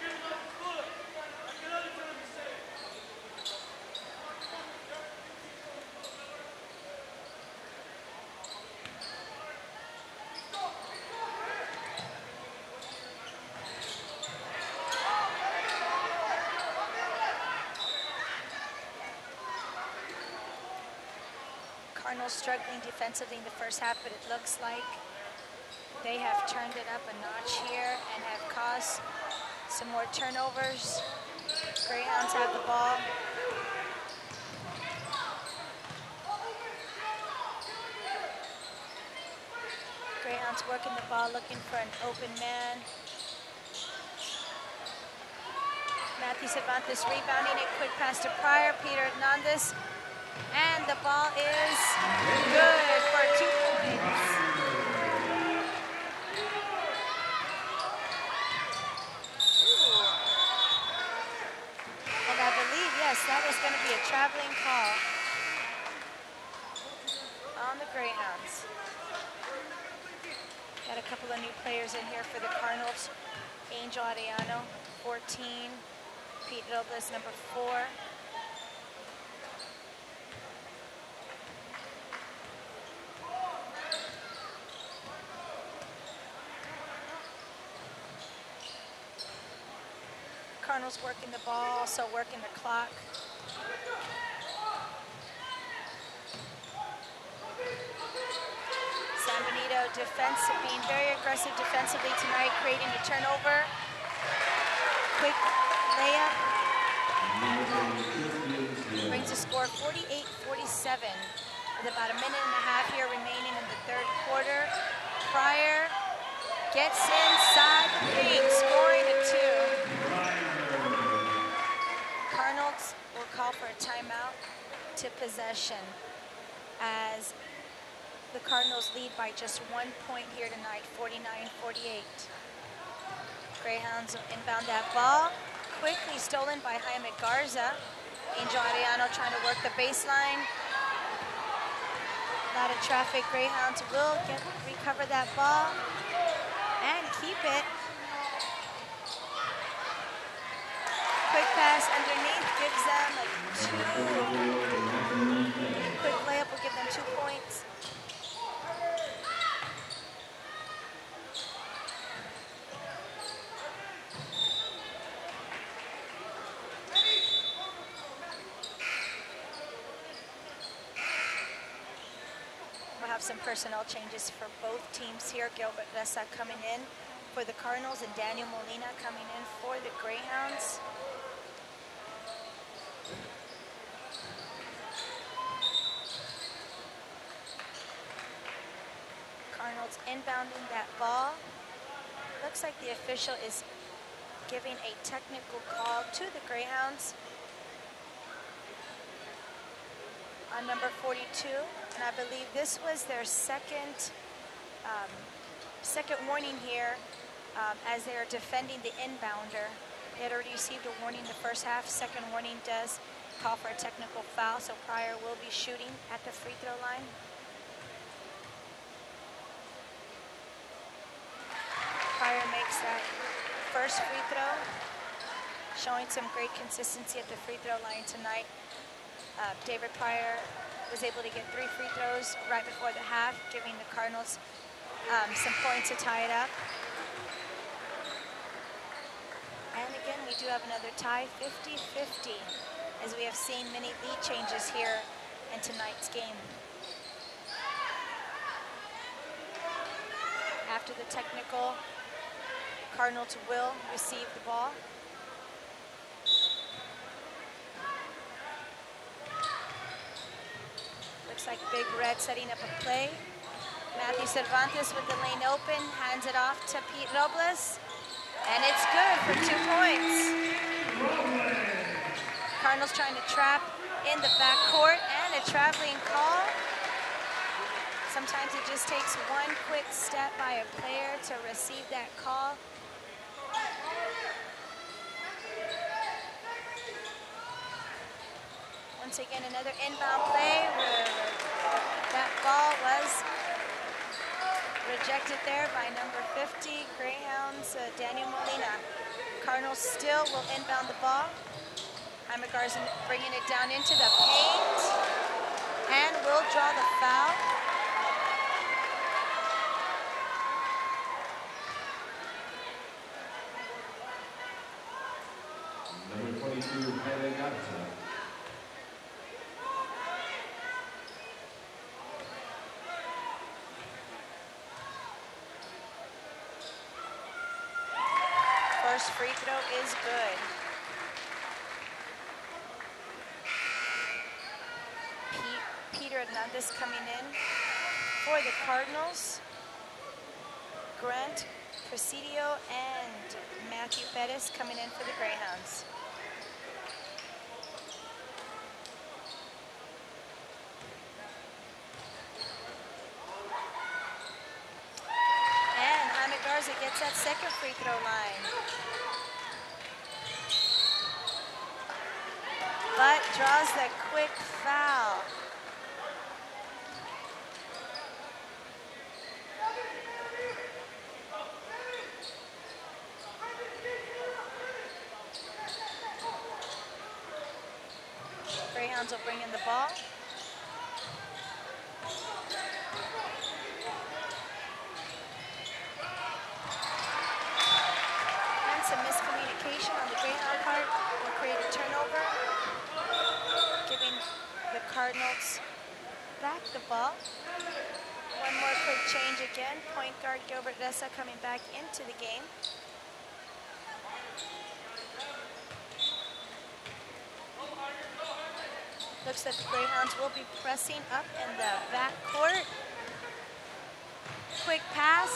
Cardinals struggling defensively in the first half, but it looks like they have turned it up a notch here and have caused some more turnovers. Greyhounds have the ball. Greyhounds working the ball, looking for an open man. Matthew Cervantes rebounding it, quick pass to Pryor, Peter Hernandez. And the ball is good for 2 points. And I believe, yes, that was going to be a traveling call on the Greyhounds. Got a couple of new players in here for the Cardinals. Angel Arellano, 14. Pete Robles, number 4. Cardinals working the ball, also working the clock. San Benito being very aggressive defensively tonight, creating a turnover. Quick layup. Brings the score 48-47 with about 1.5 minutes here remaining in the third quarter. Pryor gets inside the paint, scoring a 2. Cardinals will call for a timeout to possession as the Cardinals lead by just 1 point here tonight, 49-48. Greyhounds inbound that ball, quickly stolen by Jaime Garza. Angel Arellano trying to work the baseline. A lot of traffic. Greyhounds will recover that ball and keep it. Quick pass underneath gives them a quick layup will give them 2 points. We'll have some personnel changes for both teams here. Gilbert Ressa coming in for the Cardinals and Daniel Molina coming in for the Greyhounds. Cardinals inbounding that ball. Looks like the official is giving a technical call to the Greyhounds on number 42, and I believe this was their second warning here as they are defending the inbounder. They had already received a warning the first half. Second warning does call for a technical foul, so Pryor will be shooting at the free throw line. Pryor makes that first free throw, showing some great consistency at the free throw line tonight. David Pryor was able to get 3 free throws right before the half, giving the Cardinals some points to tie it up. And again, we do have another tie, 50-50, as we have seen many lead changes here in tonight's game. After the technical, Cardinals will receive the ball. Looks like Big Red setting up a play. Matthew Cervantes with the lane open, hands it off to Pete Robles, and it's good for 2 points. Cardinals trying to trap in the backcourt, and a traveling call. Sometimes it just takes one quick step by a player to receive that call. Once again, another inbound play where that ball was rejected there by number 50, Greyhounds, Daniel Molina. Cardinals still will inbound the ball. Jaime Garza bringing it down into the paint and will draw the foul. Number 22, Jaime Garza. First free throw is good. Peter Hernandez coming in for the Cardinals. Grant Presidio and Matthew Pettis coming in for the Greyhounds. And Jaime Garza gets that second free throw line. But draws the quick foul. Greyhounds will bring in the ball. And some miscommunication on the Greyhound part will create a turnover, giving the Cardinals back the ball. One more quick change again. Point guard Gilbert Ressa coming back into the game. Looks like the Greyhounds will be pressing up in the backcourt. Quick pass.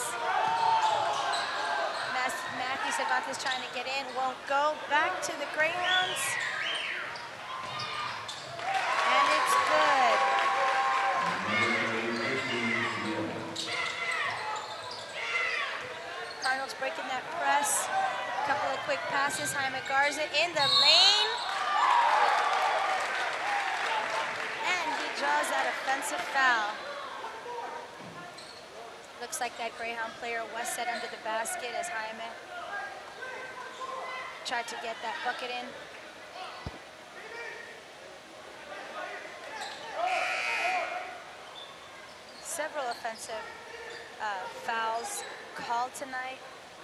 Matthew Cervantes trying to get in, won't go. Back to the Greyhounds. And it's good. Cardinals breaking that press. Couple of quick passes. Jaime Garza in the lane. Draws that offensive foul. Looks like that Greyhound player was set under the basket as Jaime tried to get that bucket in. several offensive fouls called tonight.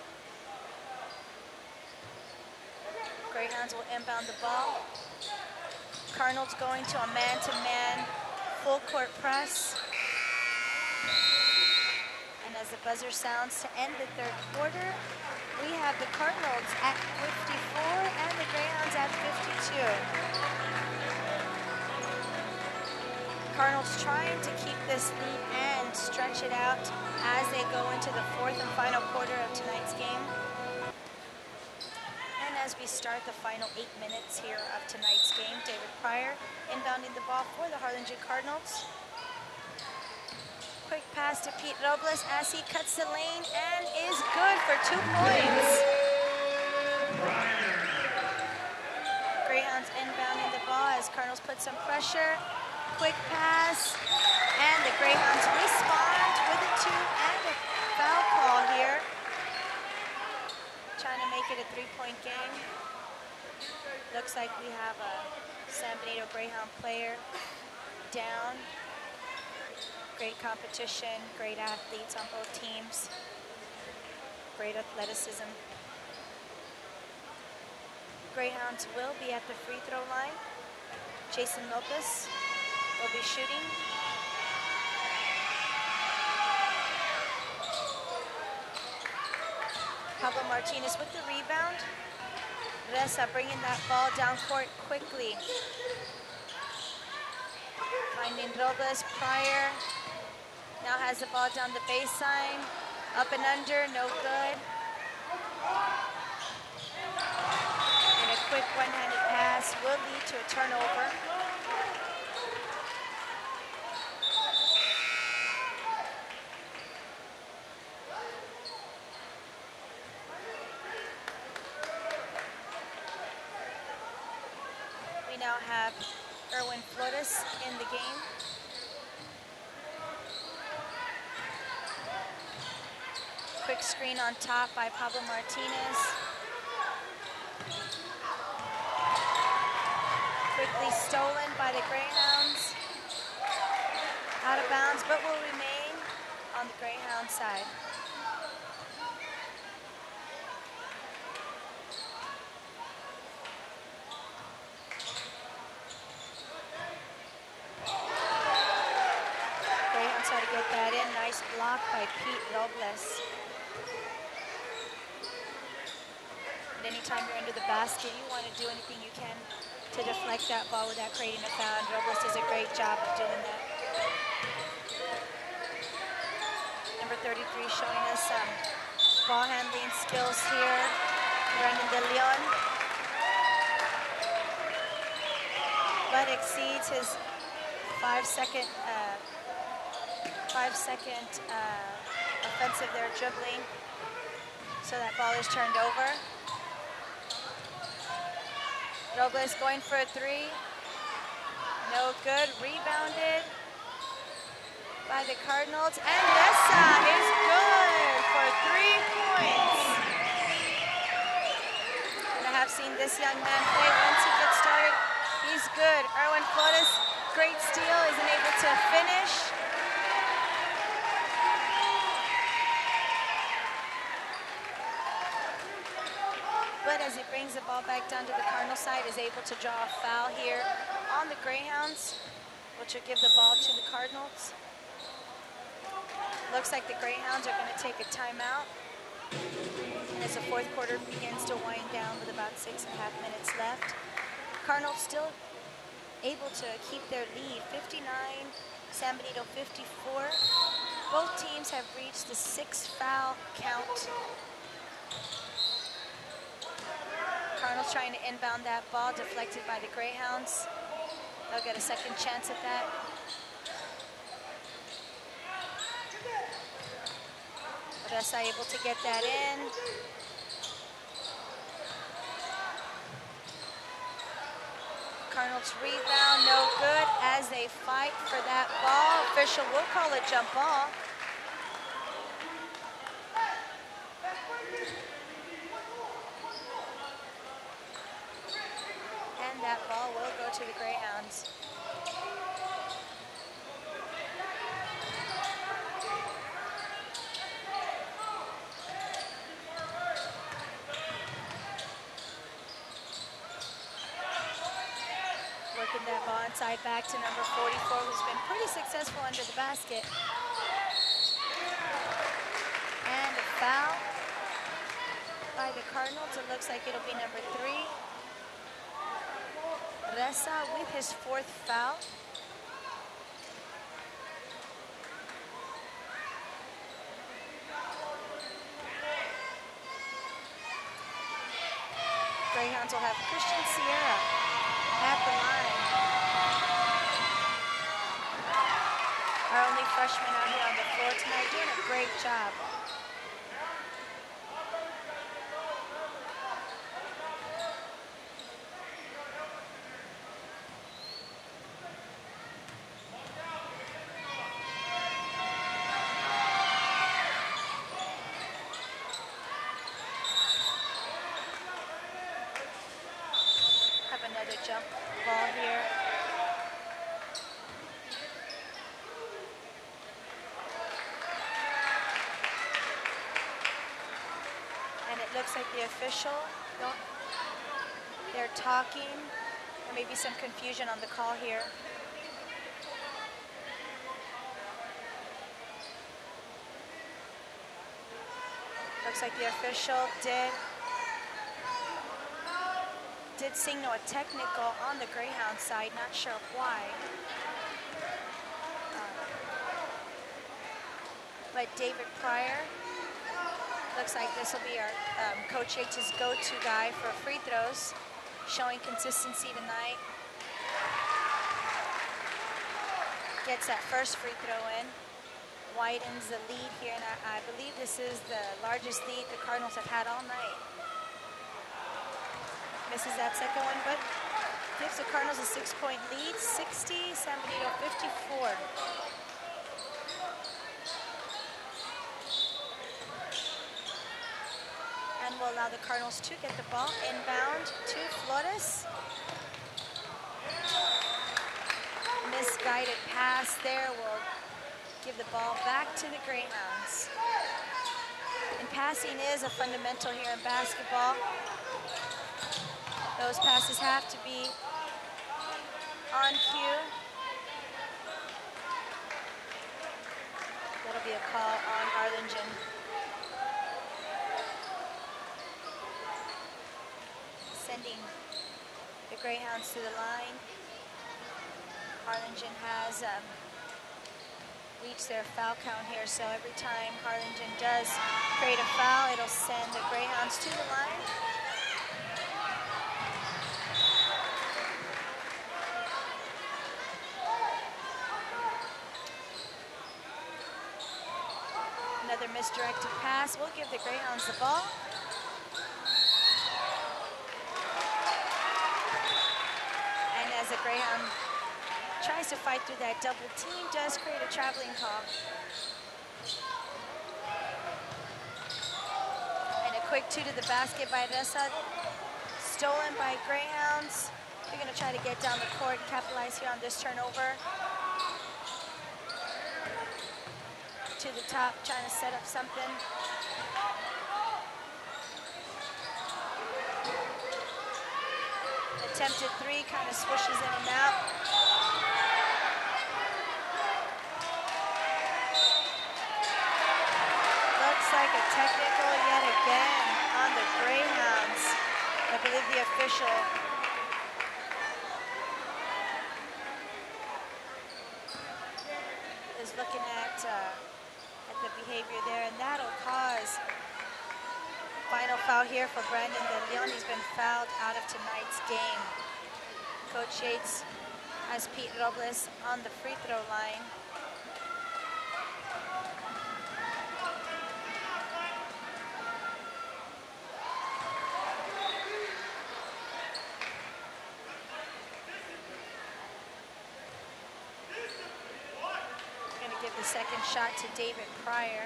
Greyhounds will inbound the ball. Cardinals going to a man-to-man full court press. And as the buzzer sounds to end the third quarter, we have the Cardinals at 54 and the Greyhounds at 52. Cardinals trying to keep this lead and stretch it out as they go into the fourth and final quarter of tonight's game. And as we start the final 8 minutes here of tonight's game, David Pryor inbounding the ball for the Harlingen Cardinals. Quick pass to Pete Robles as he cuts the lane and is good for 2 points. Greyhounds inbounding the ball as Cardinals put some pressure. Quick pass, and the Greyhounds respond with a 2 and a foul call here. Trying to make it a 3-point game. Looks like we have a San Benito Greyhound player down. Great competition, great athletes on both teams, great athleticism. Greyhounds will be at the free throw line. Jason Lopez will be shooting. Pablo Martinez with the rebound. Reza bringing that ball down court quickly. Finding Robles, Pryor. Now has the ball down the baseline. Up and under, no good. And a quick one-handed pass will lead to a turnover. We now have Erwin Flores in the game. Quick screen on top by Pablo Martinez. Quickly stolen by the Greyhounds. Out of bounds, but will remain on the Greyhound side. Greyhounds try to get that in. Nice block by Pete Robles. And anytime you're under the basket, you want to do anything you can to deflect that ball without creating a foul. And Robles does a great job of doing that. Number 33 showing us some ball handling skills here. Brandon De Leon. But exceeds his 5-second offensive there, dribbling. So that ball is turned over. Robles going for a 3. No good. Rebounded by the Cardinals. And Nessa is good for 3 points. And I have seen this young man play. Once he gets started, he's good. Erwin Flores, great steal, isn't able to finish. But as he brings the ball back down to the Cardinal side, is able to draw a foul here on the Greyhounds, which will give the ball to the Cardinals. Looks like the Greyhounds are going to take a timeout. And as the fourth quarter begins to wind down with about 6.5 minutes left, Cardinals still able to keep their lead, 59, San Benito 54. Both teams have reached the 6 foul count. Cardinals trying to inbound that ball, deflected by the Greyhounds. They'll get a second chance at that. Odessa able to get that in. Cardinals rebound, no good as they fight for that ball. Official will call a jump ball. And that ball will go to the Greyhounds. Popping that ball inside back to number 44, who's been pretty successful under the basket. And a foul by the Cardinals. It looks like it'll be number 3. Reza with his 4th foul. Greyhounds will have Christian Sierra at the line. Our only freshman out here on the floor tonight, doing a great job. Jump ball here. And it looks like the official, they're talking. There may be some confusion on the call here. Looks like the official did signal a technical on the Greyhound side, not sure why. But David Pryor, looks like this will be our Coach H's go-to guy for free throws, showing consistency tonight. Gets that first free throw in, widens the lead here, and I believe this is the largest lead the Cardinals have had all night. Misses that second one, but gives the Cardinals a 6-point lead, 60, San Benito 54. And will allow the Cardinals to get the ball inbound to Flores. Misguided pass there will give the ball back to the Greyhounds. And passing is a fundamental here in basketball. Those passes have to be on cue. That'll be a call on Harlingen. Sending the Greyhounds to the line. Harlingen has reached their foul count here, so every time Harlingen does create a foul, it'll send the Greyhounds to the line. Another misdirected pass will give the Greyhounds the ball. And as the Greyhound tries to fight through that double team, does create a traveling call. And a quick 2 to the basket by Reza. Stolen by Greyhounds. They're going to try to get down the court, capitalize here on this turnover. To the top, trying to set up something. Attempted 3, kind of swishes in and out. Looks like a technical yet again on the Greyhounds. I believe the official is looking at the behavior there, and that'll cause final foul here for Brandon De Leon. He's been fouled out of tonight's game. Coach Yates has Pete Robles on the free throw line. The second shot to David Pryor.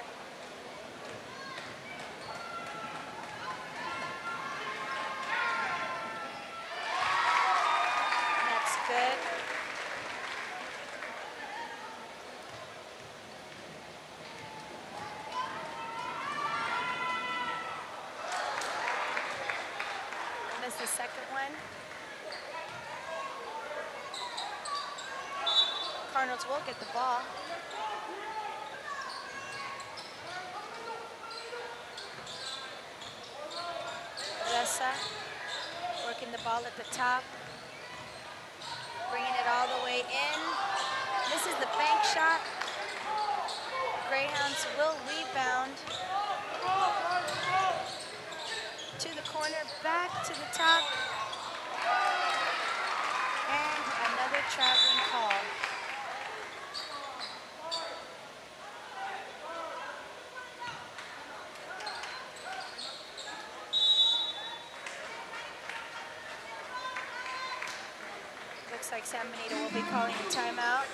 That's good. Missed the second one. Cardinals will get the ball. Ressa working the ball at the top. Bringing it all the way in. This is the bank shot. Greyhounds will rebound. To the corner, back to the top. And another traveling call. Looks like San Benito will be calling a timeout.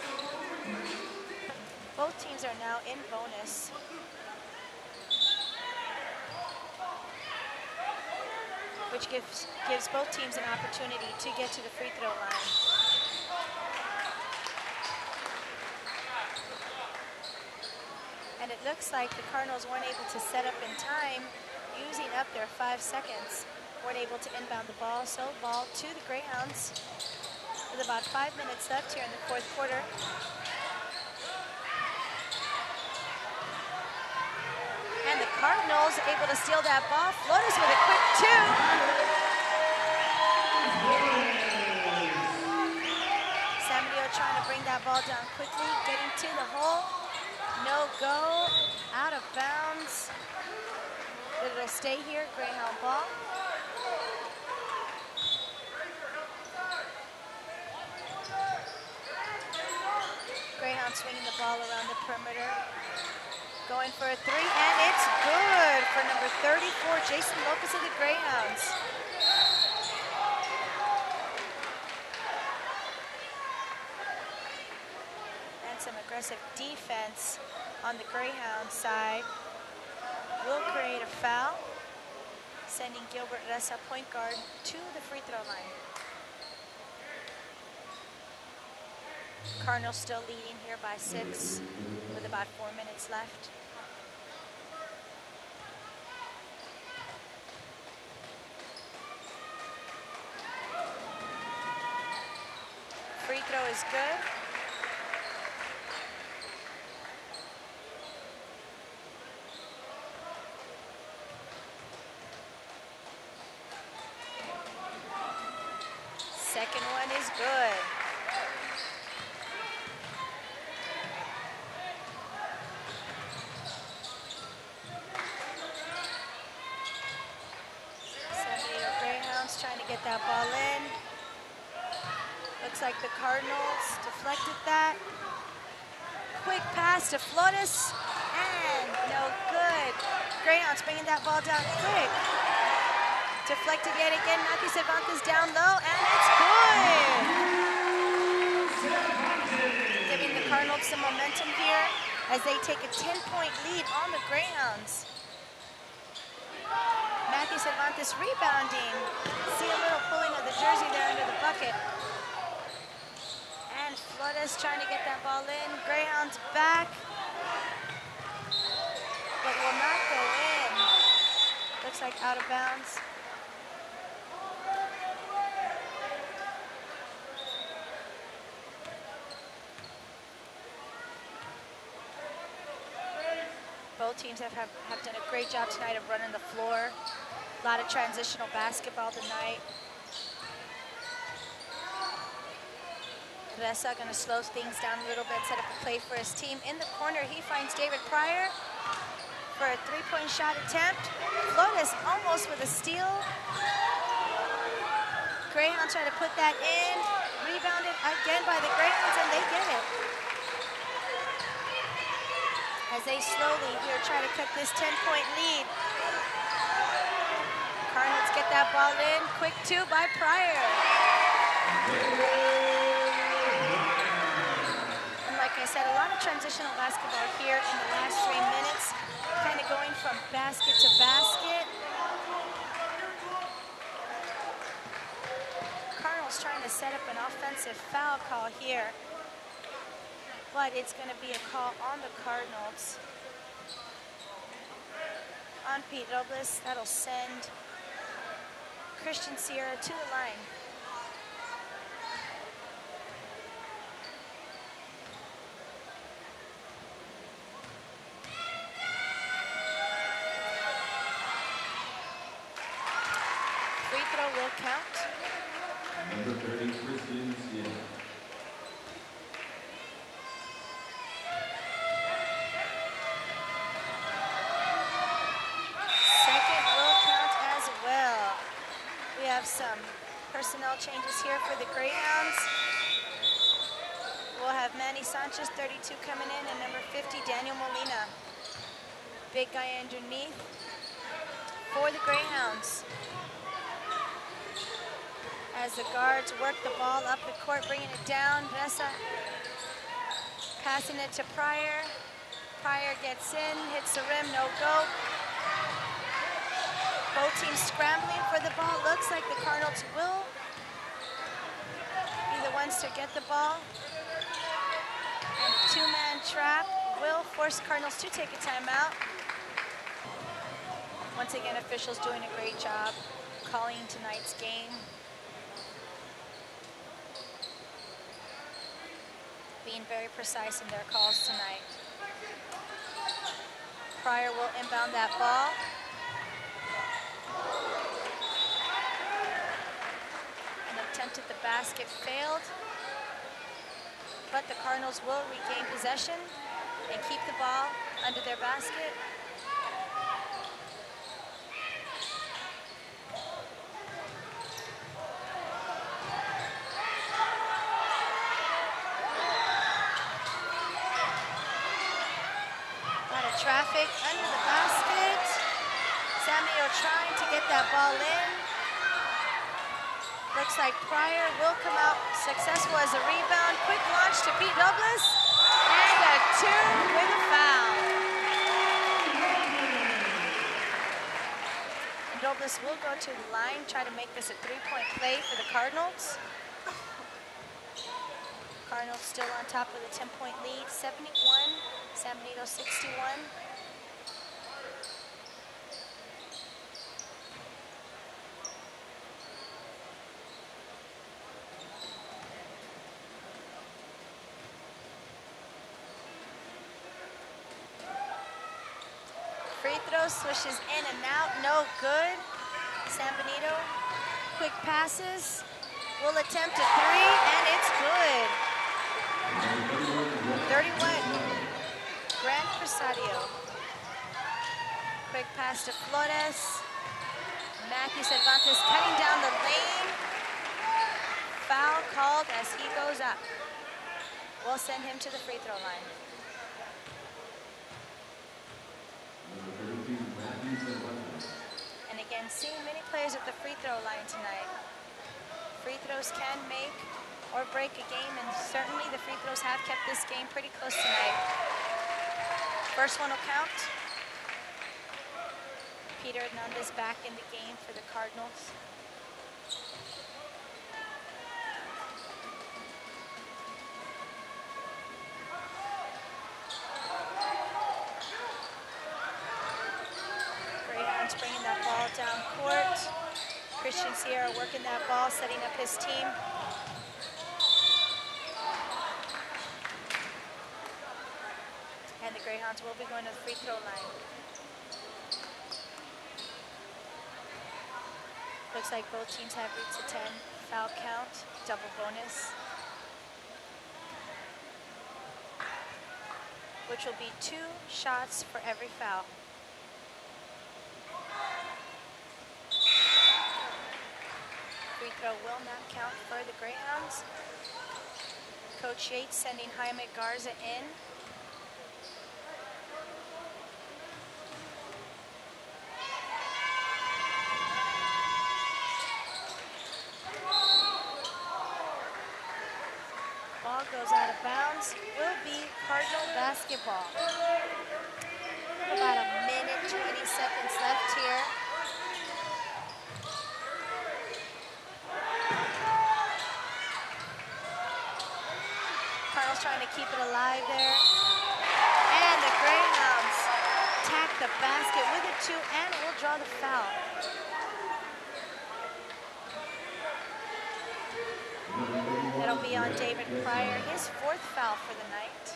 Both teams are now in bonus. Which gives both teams an opportunity to get to the free throw line. And it looks like the Cardinals weren't able to set up in time, using up their 5 seconds. Weren't able to inbound the ball, so ball to the Greyhounds with about 5 minutes left here in the fourth quarter. And the Cardinals able to steal that ball. Flores with a quick 2. San Benito trying to bring that ball down quickly, getting to the hole. No go, out of bounds. But it'll stay here, Greyhound ball. Greyhound swinging the ball around the perimeter. Going for a 3, and it's good for number 34, Jason Lopez of the Greyhounds. And some aggressive defense on the Greyhound side will create a foul, sending Gilbert Ressa, point guard, to the free throw line. Cardinals still leading here by 6 with about 4 minutes left. Free throw is good. Second one is good. Trying to get that ball in. Looks like the Cardinals deflected that. Quick pass to Flores, and no good. Greyhounds bringing that ball down quick. Deflected yet again. Matthew Cervantes down low, and it's good. Giving the Cardinals some momentum here as they take a 10-point lead on the Greyhounds. Matthew Cervantes rebounding. See a little pulling of the jersey there under the bucket. And Flores trying to get that ball in. Greyhounds back, but will not go in. Looks like out of bounds. Both teams have done a great job tonight of running the floor. A lot of transitional basketball tonight. Ressa going to slow things down a little bit, set up a play for his team. In the corner, he finds David Pryor for a 3-point shot attempt. Flores almost with a steal. Greyhounds try to put that in. Rebounded again by the Greyhounds, and they get it. As they slowly here try to cut this 10-point lead. Cardinals get that ball in. Quick 2 by Pryor. And like I said, a lot of transitional basketball here in the last 3 minutes. Kind of going from basket to basket. Cardinals trying to set up an offensive foul call here. But it's going to be a call on the Cardinals. On Pete Robles, that'll send Christian Sierra to the line. throw will count. Number 30, Christian Sierra. Second will count as well. We have some personnel changes here for the Greyhounds. We'll have Manny Sanchez, 32, coming in, and number 50, Daniel Molina. Big guy underneath for the Greyhounds. As the guards work the ball up the court, bringing it down. Vanessa passing it to Pryor. Pryor gets in, hits the rim, no go. Both teams scrambling for the ball. Looks like the Cardinals will be the ones to get the ball. And a two-man trap will force Cardinals to take a timeout. Once again, officials doing a great job calling tonight's game. Being very precise in their calls tonight. Pryor will inbound that ball. An attempt at the basket failed, but the Cardinals will regain possession and keep the ball under their basket. Traffic under the basket. San Benito trying to get that ball in. Looks like Pryor will come out successful as a rebound. Quick launch to Pete Douglas. And a two with a foul. And Douglas will go to the line, try to make this a three-point play for the Cardinals. Cardinals still on top with a 10-point lead, 71. San Benito 61. Free throw swishes in and out, no good. San Benito, quick passes, will attempt a three, and it's good. 31. Grant Presadio. Quick pass to Flores. Matthew Cervantes cutting down the lane. Foul called as he goes up. We'll send him to the free throw line. And again, seeing many players at the free throw line tonight. Free throws can make or break a game, and certainly the free throws have kept this game pretty close tonight. First one will count. Peter Hernandez back in the game for the Cardinals. Greyhounds bringing that ball down court. Christian Sierra working that ball, setting up his team. And the Greyhounds will be going to the free throw line. Looks like both teams have reached a 10 foul count, double bonus, which will be 2 shots for every foul. Free throw will not count for the Greyhounds. Coach Yates sending Jaime Garza in. Ball goes out of bounds. Will be Cardinal basketball. About a minute, 20 seconds left here. Cardinals trying to keep it alive there. And the Greyhounds attack the basket with a 2 and will draw the foul. That'll be on David Pryor, his 4th foul for the night.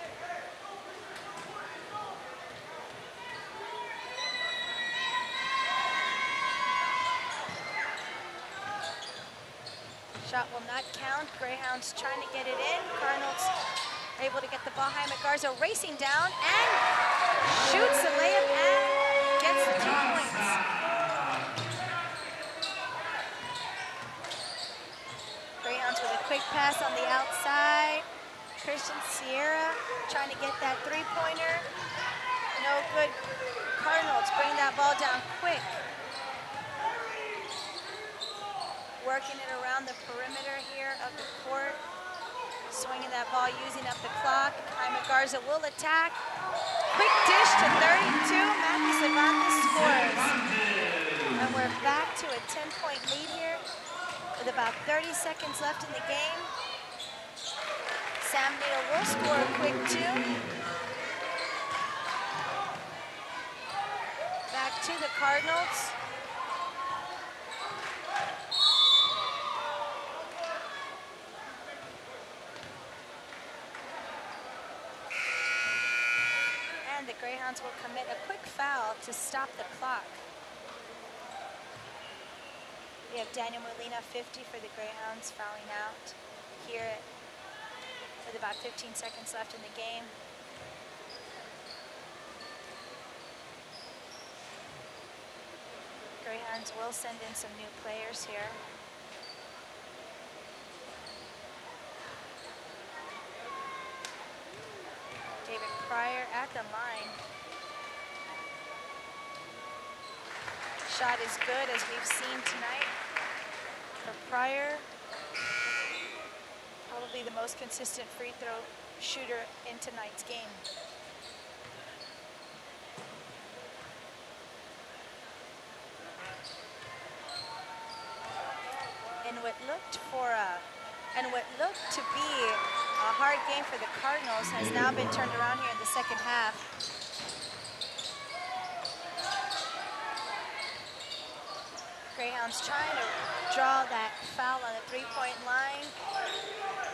Shot will not count. Greyhounds trying to get it in. Cardinals able to get the ball. Jaime Garza racing down and shoots the layup and gets the 2 points. Greyhounds with a quick pass on the outside. Christian Sierra trying to get that 3-pointer. No good. Cardinals bring that ball down quick. Working it around the perimeter here of the court. Swinging that ball, using up the clock. Jaime Garza will attack. Quick dish to 32. Matthew Cervantes scores. And we're back to a 10-point lead here with about 30 seconds left in the game. Sam Benito will score a quick 2. Back to the Cardinals. And the Greyhounds will commit a quick foul to stop the clock. We have Daniel Molina, 50 for the Greyhounds, fouling out here with about 15 seconds left in the game. Greyhounds will send in some new players here. David Pryor at the line. Shot is good, as we've seen tonight for Pryor. Probably the most consistent free throw shooter in tonight's game. And what looked to be a hard game for the Cardinals has now been turned around here in the second half. Greyhounds trying to draw that foul on the 3-point line.